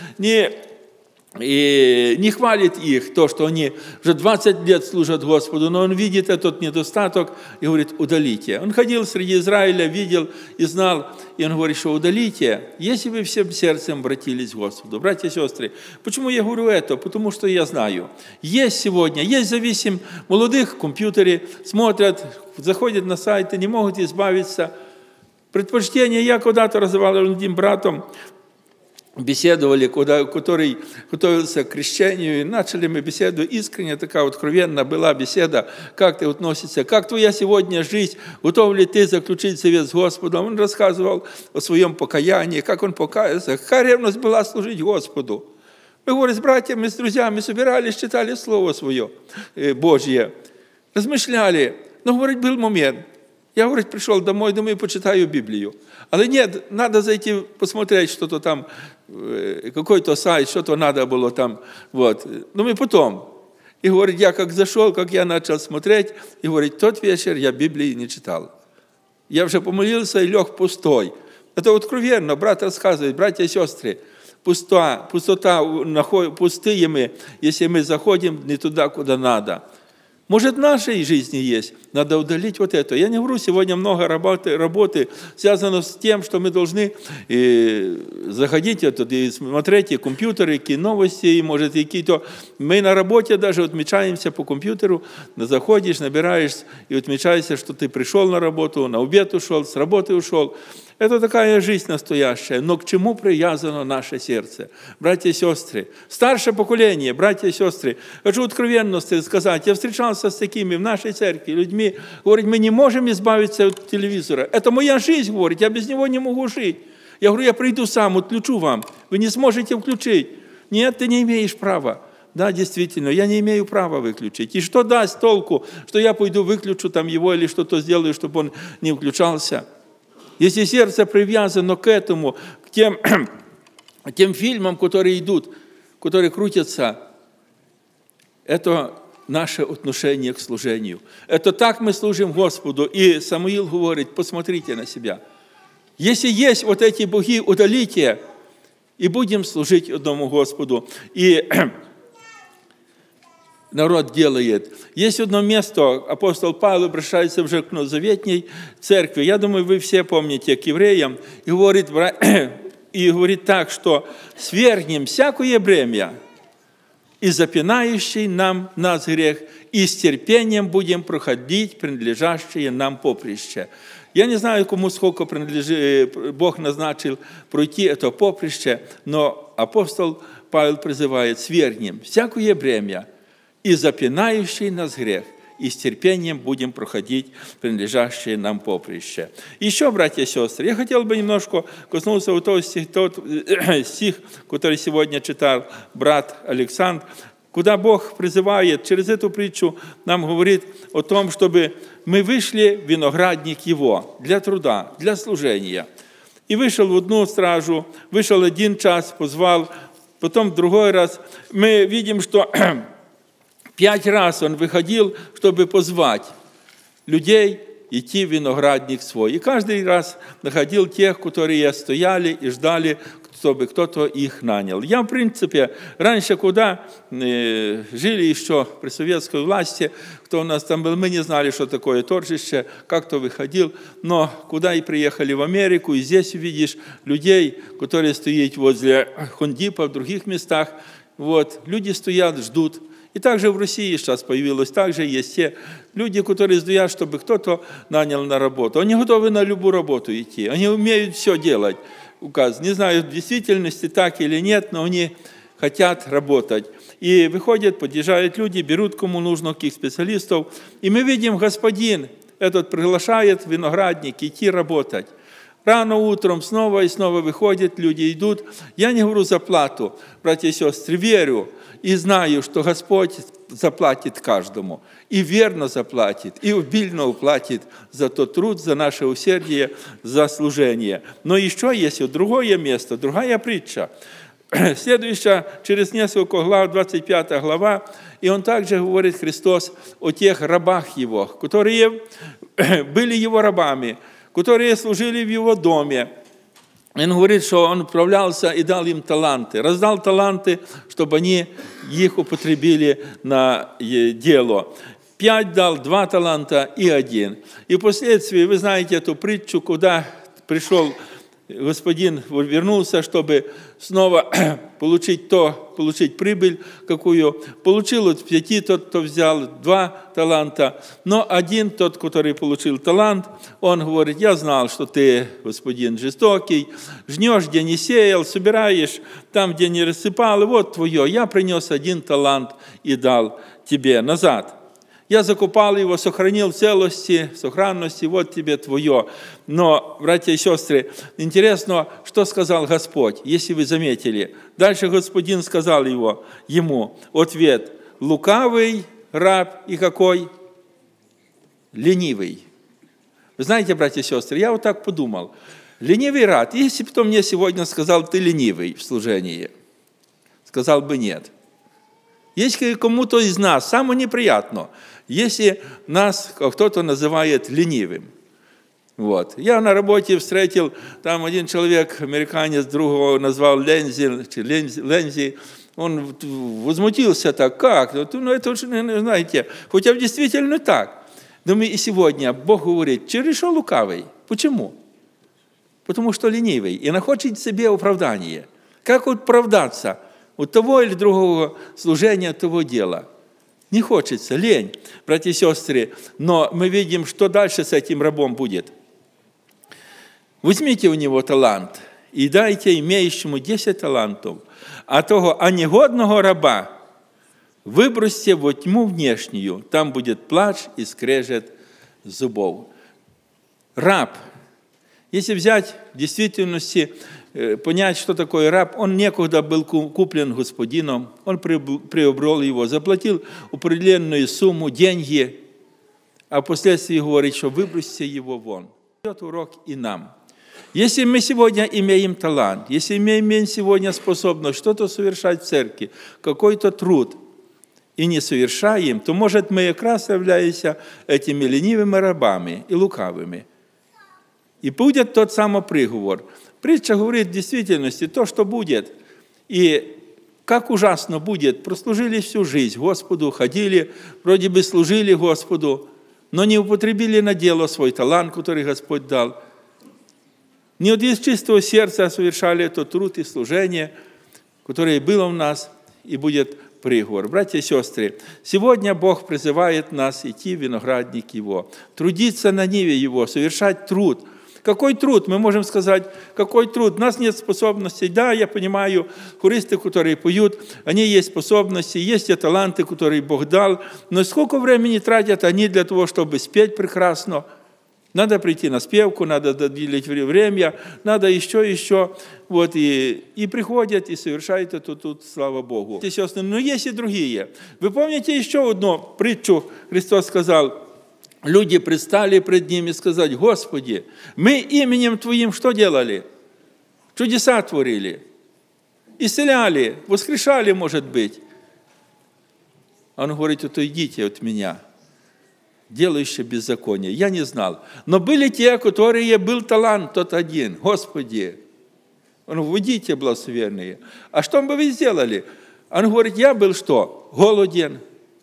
не хвалит их, то, что они уже 20 лет служат Господу, но он видит этот недостаток и говорит: удалите. Он ходил среди Израиля, видел и знал, и он говорит, что удалите, если вы всем сердцем обратились к Господу. Братья и сестры, почему я говорю это? Потому что я знаю, есть зависим молодых в компьютере, смотрят, заходят на сайты, не могут избавиться. Предпочтение я когда-то разговаривал с одним братом, беседовали, который готовился к крещению, и начали мы беседу, искренне такая откровенная была беседа, как ты относишься, как твоя сегодня жизнь, готов ли ты заключить завет с Господом. Он рассказывал о своем покаянии, как он покаялся, какая ревность была служить Господу. Мы, говорим, с братьями, с друзьями собирались, читали Слово Свое Божье, размышляли, но, говорит, был момент. Я, говорит, пришел домой, думаю, почитаю Библию. Але нет, надо зайти посмотреть что-то там, какой-то сайт, что-то надо было там. Вот. Думаю, потом. И, говорит, я как зашел, как я начал смотреть, и, говорит, тот вечер я Библии не читал. Я уже помолился и лег пустой. Это откровенно, брат рассказывает, братья и сестры. Пустота, пустые мы, если мы заходим не туда, куда надо. Может, в нашей жизни есть. Надо удалить вот это. Я не говорю, сегодня много работы связано с тем, что мы должны заходить и смотреть и компьютеры, и новости, и, может, и какие-то... Мы на работе даже отмечаемся по компьютеру, заходишь, набираешь и отмечаешься, что ты пришел на работу, на обед ушел, с работы ушел. Это такая жизнь настоящая. Но к чему привязано наше сердце? Братья и сестры, старшее поколение, братья и сестры, хочу откровенно сказать, я встречался с такими в нашей церкви людьми, говорят, мы не можем избавиться от телевизора. Это моя жизнь, говорит, я без него не могу жить. Я говорю, я приду сам, отключу вам. Вы не сможете включить. Нет, ты не имеешь права. Да, действительно, я не имею права выключить. И что даст толку, что я пойду выключу там его или что-то сделаю, чтобы он не включался? Если сердце привязано к этому, к тем фильмам, которые идут, которые крутятся, это наше отношение к служению. Это так мы служим Господу. И Самуил говорит, посмотрите на себя. Если есть вот эти боги, удалите, и будем служить одному Господу. И народ делает. Есть одно место, апостол Павел обращается уже к новозаветней церкви. Я думаю, вы все помните, к евреям. И говорит так, что «свергнем всякое бремя, и запинающий нас грех, и с терпением будем проходить принадлежащее нам поприще». Я не знаю, кому сколько Бог назначил пройти это поприще, но апостол Павел призывает: «свергнем всякое бремя, и запинающий нас грех, и с терпением будем проходить принадлежащее нам поприще». Еще, братья и сестры, я хотел бы немножко коснуться вот того стих, который сегодня читал брат Александр, куда Бог призывает через эту притчу, нам говорит о том, чтобы мы вышли в виноградник Его для труда, для служения. И вышел в одну стражу, вышел один час, позвал, потом в другой раз. Мы видим, что 5 раз он выходил, чтобы позвать людей идти в виноградник свой. И каждый раз находил тех, которые стояли и ждали, чтобы кто-то их нанял. Я, в принципе, раньше, куда жили еще при советской власти, кто у нас там был, мы не знали, что такое торжище, как кто выходил, но куда и приехали в Америку, и здесь увидишь людей, которые стоят возле Хондипа, в других местах. Вот, люди стоят, ждут. И также в России сейчас появилось, также есть те люди, которые ждут, чтобы кто-то нанял на работу. Они готовы на любую работу идти, они умеют все делать. Не знаю, в действительности так или нет, но они хотят работать. И выходят, подъезжают люди, берут кому нужно, каких специалистов. И мы видим, господин этот приглашает в виноградник идти работать. Рано утром снова и снова выходят, люди идут. Я не говорю за плату, братья и сестры, верю и знаю, что Господь заплатит каждому. И верно заплатит, и обильно уплатит за тот труд, за наше усердие, за служение. Но еще есть вот другое место, другая притча. Следующая, через несколько глав, 25 глава, и он также говорит, Христос, о тех рабах Его, которые были Его рабами, которые служили в Его доме. Он говорит, что Он управлялся и дал им таланты, раздал таланты, чтобы они их употребили на дело. 5 дал, 2 таланта и 1. И впоследствии, вы знаете эту притчу, куда пришел господин, вернулся, чтобы снова получить прибыль какую. Получил от 5 тот, кто взял 2 таланта, но 1 тот, который получил талант, он говорит: я знал, что ты, господин, жестокий, жнешь, где не сеял, собираешь там, где не рассыпал, и вот твое, я принес 1 талант и дал тебе назад. Я закупал его, сохранил в целости, в сохранности, вот тебе твое. Но, братья и сестры, интересно, что сказал Господь, если вы заметили. Дальше господин сказал ему ответ: лукавый раб и какой? Ленивый. Вы знаете, братья и сестры, я вот так подумал. Ленивый раб, если бы кто мне сегодня сказал, ты ленивый в служении, сказал бы нет. Если кому-то из нас, самое неприятное, если нас кто-то называет ленивым. Вот. Я на работе встретил, там один человек, американец, другого назвал Лензи, он возмутился так, как? Ну, это уже, знаете, хотя действительно так. Но мы и сегодня, Бог говорит, чересчур лукавый. Почему? Потому что ленивый и находит себе оправдание. Как оправдаться от того или другого служения, от того дела? Не хочется, лень, братья и сестры. Но мы видим, что дальше с этим рабом будет. Возьмите у него талант и дайте имеющему 10 талантов, а того негодного раба выбросьте во тьму внешнюю, там будет плач и скрежет зубов. Раб. Если взять в действительности, понять, что такое раб, он некогда был куплен господином, он приобрел его, заплатил определенную сумму, деньги, а впоследствии говорит, что выбросьте его вон. Это урок и нам. Если мы сегодня имеем талант, если мы имеем сегодня способность что-то совершать в церкви, какой-то труд, и не совершаем, то, может, мы как раз являемся этими ленивыми рабами и лукавыми. И будет тот самый приговор. Притча говорит в действительности то, что будет. И Как ужасно будет, прослужили всю жизнь Господу, ходили, вроде бы служили Господу, но не употребили на дело свой талант, который Господь дал. Не от из чистого сердца совершали тот труд и служение, которое было у нас, и будет приговор. Братья и сестры, сегодня Бог призывает нас идти в виноградник Его, трудиться на ниве Его, совершать труд. Какой труд? Мы можем сказать, какой труд? У нас нет способностей. Да, я понимаю, хористы, которые поют, они есть способности, есть и таланты, которые Бог дал, но сколько времени тратят они для того, чтобы спеть прекрасно? Надо прийти на спевку, надо доделить время, надо еще. Вот, и приходят, и совершают это тут, слава Богу. Сестры, но есть и другие. Вы помните еще одну притчу? Христос сказал, люди предстали пред Ним и сказать, Господи, мы именем Твоим что делали? Чудеса творили, исцеляли, воскрешали, может быть. Он говорит, отойдите от меня, делающие беззаконие. Я не знал. Но были те, которые был талант тот один. Господи, он говорит, уйдите, благословенные. А что бы вы сделали? Он говорит, я был что? Голоден.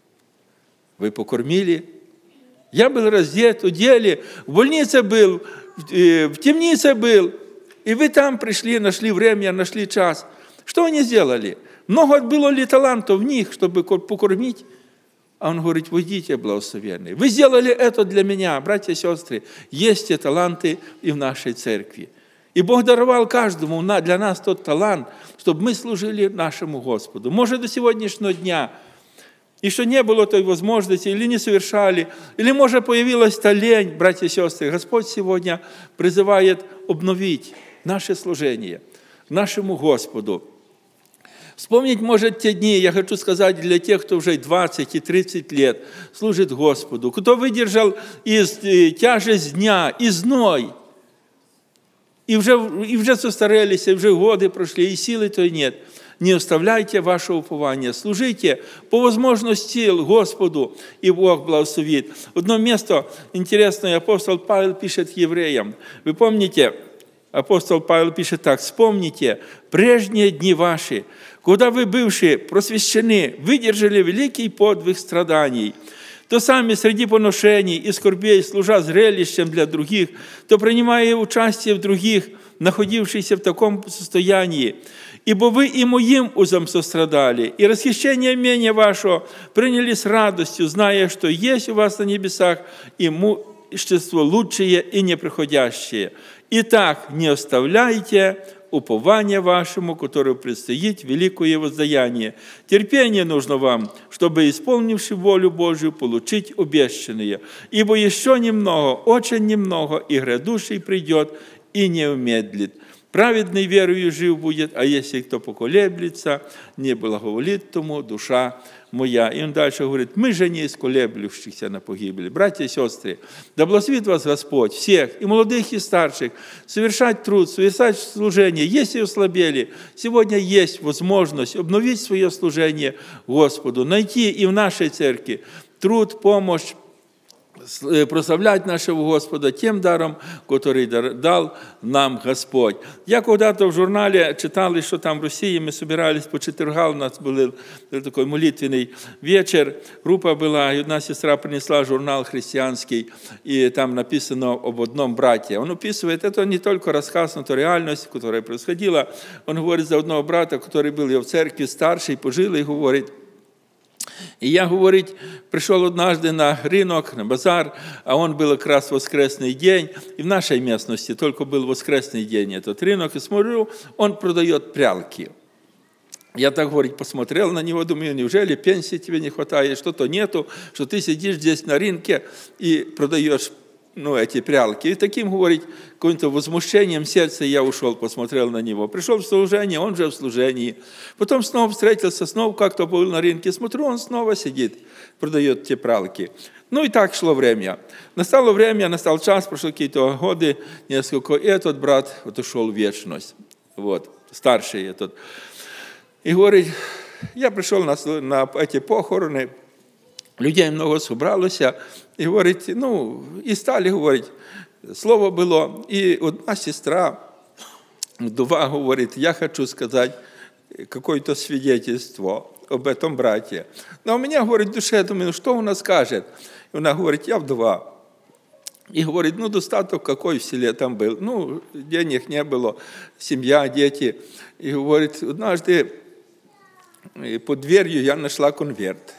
Вы покормили. Я был раздет, удели, в больнице был, в темнице был. И вы там пришли, нашли время, нашли час. Что они сделали? Много было ли талантов в них, чтобы покормить? А он говорит, уйдите, благословенные. Вы сделали это для меня, братья и сестры. Есть и таланты и в нашей церкви. И Бог даровал каждому для нас тот талант, чтобы мы служили нашему Господу. Может, до сегодняшнего дня еще не было той возможности, или не совершали, или, может, появилась та лень, братья и сестры. Господь сегодня призывает обновить наше служение нашему Господу. Вспомнить, может, те дни, я хочу сказать, для тех, кто уже 20 и 30 лет служит Господу, кто выдержал тяжесть дня, и зной, и уже состарелись, и уже годы прошли, и силы той нет. Не оставляйте ваше упование, служите по возможности Господу, и Бог благословит. Одно место интересное апостол Павел пишет евреям. Вы помните, апостол Павел пишет так, «Вспомните прежние дни ваши, куда вы, бывшие просвещены, выдержали великий подвиг страданий, то сами среди поношений и скорбей, служа зрелищем для других, то принимая участие в других, находившихся в таком состоянии, ибо вы и моим узом сострадали, и расхищение имения вашего приняли с радостью, зная, что есть у вас на небесах имущество лучшее и неприходящее. Итак, не оставляйте упование вашему, которое предстоит великое воздаяние. Терпение нужно вам, чтобы, исполнивши волю Божию, получить обещанное. Ибо еще немного, очень немного, и грядущий придет и не умедлит. Праведный верою жив будет, а если кто поколеблется, не благоволит тому душа моя. И он дальше говорит, мы же не из колеблющихся на погибели. Братья и сестры, да благословит вас Господь, всех, и молодых, и старших, совершать труд, совершать служение. Если ослабели, сегодня есть возможность обновить свое служение Господу, найти и в нашей церкви труд, помощь, прославлять нашего Господа тем даром, который дал нам Господь. Я когда-то в журнале читал, что там в России мы собирались по четвергам, у нас был такой молитвенный вечер, группа была, и одна сестра принесла журнал христианский, и там написано об одном брате. Он описывает, это не только рассказ, но это реальность, которая происходила. Он говорит за одного брата, который был в церкви старший, пожилый, говорит, и я, говорит, пришел однажды на рынок, на базар, а он был как раз воскресный день, и в нашей местности только был воскресный день этот рынок, и смотрю, он продает прялки. Я так, говорит, посмотрел на него, думаю, неужели пенсии тебе не хватает, что-то нету, что ты сидишь здесь на рынке и продаешь эти прялки. И таким, говорит, каким-то возмущением сердца я ушел, посмотрел на него. Пришел в служение, он же в служении. Потом снова встретился, снова как-то был на рынке. Смотрю, он снова сидит, продает те прялки. И так шло время. Настало время, настал час, прошло какие-то годы, несколько, и этот брат ушел в вечность. Старший этот. И говорит, я пришел на эти похороны, людей много собралось, и говорить, и стали говорить, слово было, и одна сестра, вдова, говорить, я хочу сказать, какое-то свидетельство об этом брате. Но у меня, говорит, в душе, я думаю, ну что она скажет? И она говорит, я вдова. И говорит, ну достаток какой в селе там был. Ну, денег не было, семья, дети. И говорит, однажды под дверью я нашла конверт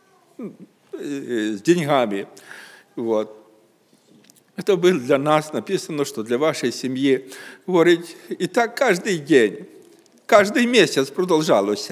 с деньгами. Вот. Это было для нас написано, что для вашей семьи. Говорит, и так каждый день, каждый месяц продолжалось.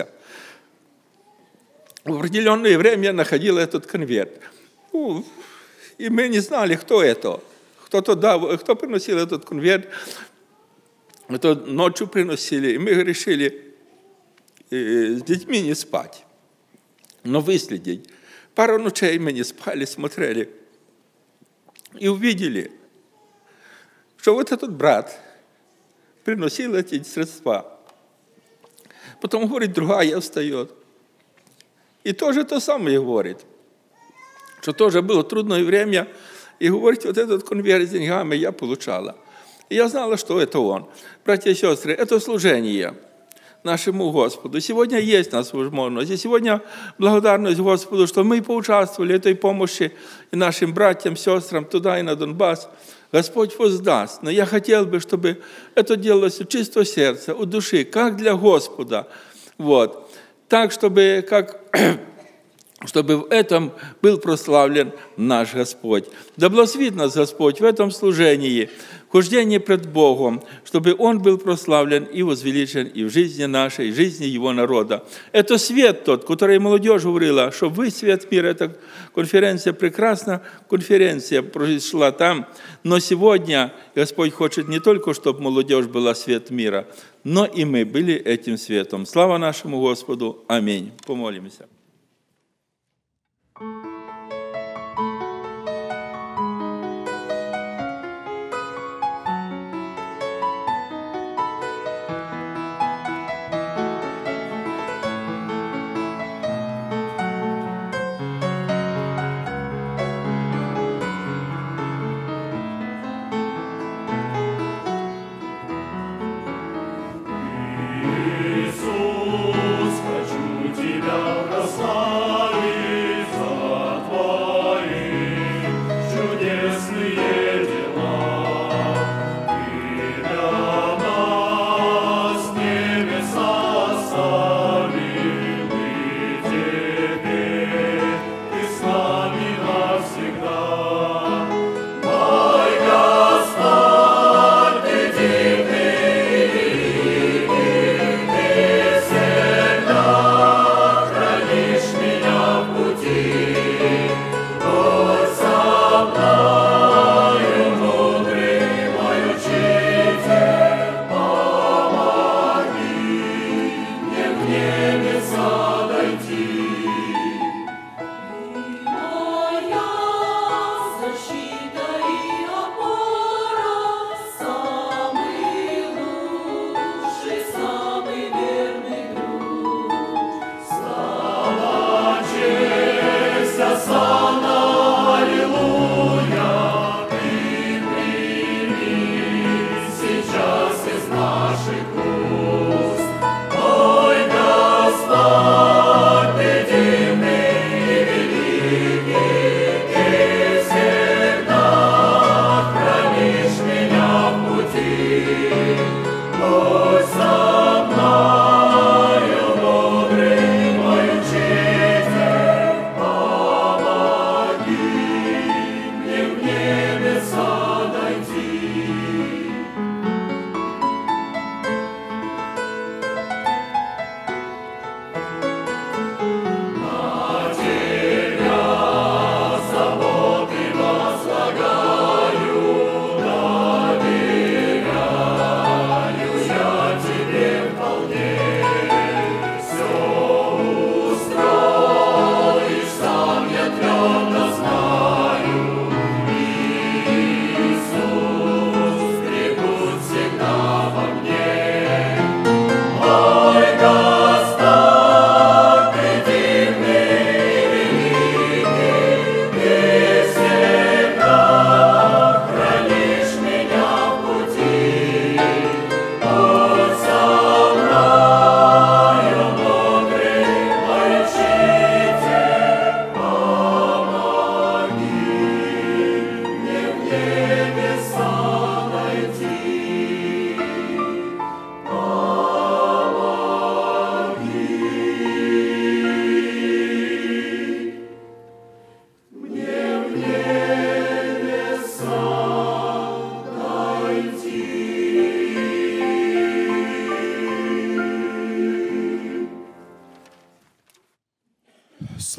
В определенное время я находила этот конверт. И мы не знали, кто это. Кто приносил этот конверт. Это ночью приносили. И мы решили с детьми не спать, но выследить. Пару ночей мы не спали, смотрели. И увидели, что вот этот брат приносил эти средства. Потом, говорит, другая встает. И тоже то самое говорит, что тоже было трудное время. И говорит, вот этот конверт с деньгами я получала. И я знала, что это он. Братья и сестры, это служение нашему Господу. Сегодня есть у нас возможность. И сегодня благодарность Господу, что мы поучаствовали в этой помощи и нашим братьям, сестрам туда и на Донбасс. Господь воздаст. Но я хотел бы, чтобы это делалось от чистого сердца, от души, как для Господа. Вот. Так, чтобы в этом был прославлен наш Господь. Да благословит нас Господь в этом служении, в хождении пред Богом, чтобы Он был прославлен и возвеличен и в жизни нашей, и в жизни Его народа. Это свет тот, который молодежь говорила, что вы свет мира. Эта конференция, прекрасная конференция произошла там. Но сегодня Господь хочет не только, чтобы молодежь была свет мира, но и мы были этим светом. Слава нашему Господу. Аминь. Помолимся. Иисус, хочу Тебя прославить.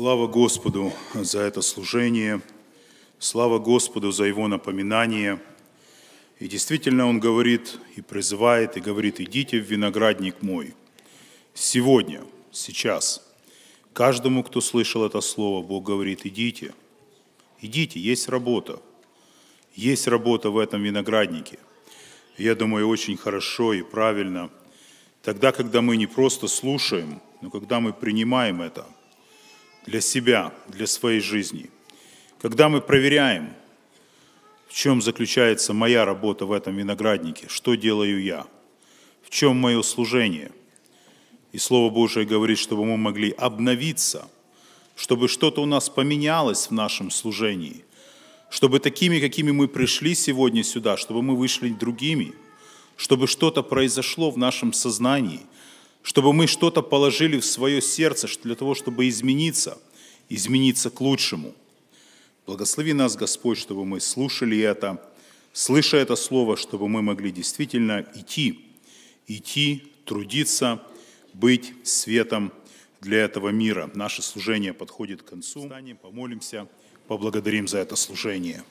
Слава Господу за это служение, слава Господу за Его напоминание. И действительно Он говорит и призывает, и говорит: идите в виноградник мой. Сегодня, сейчас, каждому, кто слышал это слово, Бог говорит: идите, идите, есть работа в этом винограднике. Я думаю, очень хорошо и правильно тогда, когда мы не просто слушаем, но когда мы принимаем это для себя, для своей жизни, когда мы проверяем, в чем заключается моя работа в этом винограднике, что делаю я, в чем мое служение. И Слово Божие говорит, чтобы мы могли обновиться, чтобы что-то у нас поменялось в нашем служении, чтобы такими, какими мы пришли сегодня сюда, чтобы мы вышли другими, чтобы что-то произошло в нашем сознании, чтобы мы что-то положили в свое сердце для того, чтобы измениться к лучшему. Благослови нас, Господь, чтобы мы слушали это, слыша это слово, чтобы мы могли действительно идти, трудиться, быть светом для этого мира. Наше служение подходит к концу. Встанем, помолимся, поблагодарим за это служение.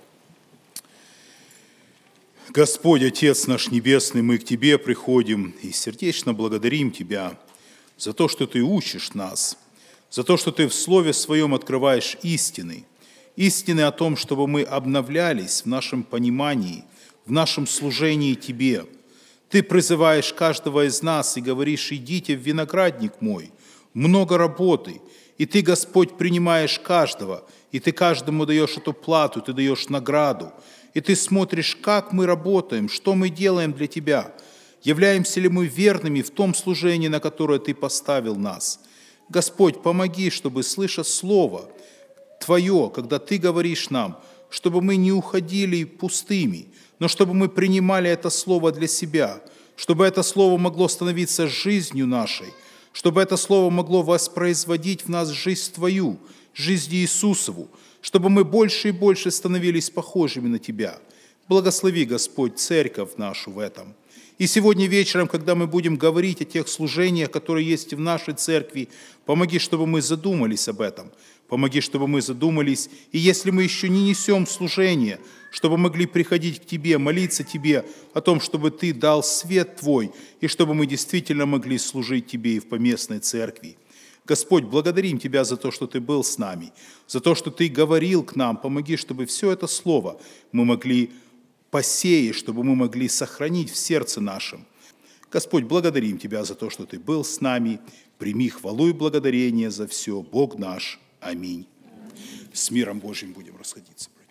Господь, Отец наш Небесный, мы к Тебе приходим и сердечно благодарим Тебя за то, что Ты учишь нас, за то, что Ты в Слове Своем открываешь истины о том, чтобы мы обновлялись в нашем понимании, в нашем служении Тебе. Ты призываешь каждого из нас и говоришь: идите в виноградник мой, много работы. И Ты, Господь, принимаешь каждого, и Ты каждому даешь эту плату, Ты даешь награду. И Ты смотришь, как мы работаем, что мы делаем для Тебя. Являемся ли мы верными в том служении, на которое Ты поставил нас. Господь, помоги, чтобы, слыша Слово Твое, когда Ты говоришь нам, чтобы мы не уходили пустыми, но чтобы мы принимали это Слово для себя, чтобы это Слово могло становиться жизнью нашей, чтобы это Слово могло воспроизводить в нас жизнь Твою, жизнь Иисусову, чтобы мы больше и больше становились похожими на Тебя. Благослови, Господь, церковь нашу в этом. И сегодня вечером, когда мы будем говорить о тех служениях, которые есть в нашей церкви, помоги, чтобы мы задумались об этом. Помоги, чтобы мы задумались, и если мы еще не несем служение, чтобы могли приходить к Тебе, молиться Тебе о том, чтобы Ты дал свет Твой, и чтобы мы действительно могли служить Тебе и в поместной церкви. Господь, благодарим Тебя за то, что Ты был с нами, за то, что Ты говорил к нам. Помоги, чтобы все это слово мы могли посеять, чтобы мы могли сохранить в сердце нашем. Господь, благодарим Тебя за то, что Ты был с нами. Прими хвалу и благодарение за все, Бог наш. Аминь. С миром Божьим будем расходиться.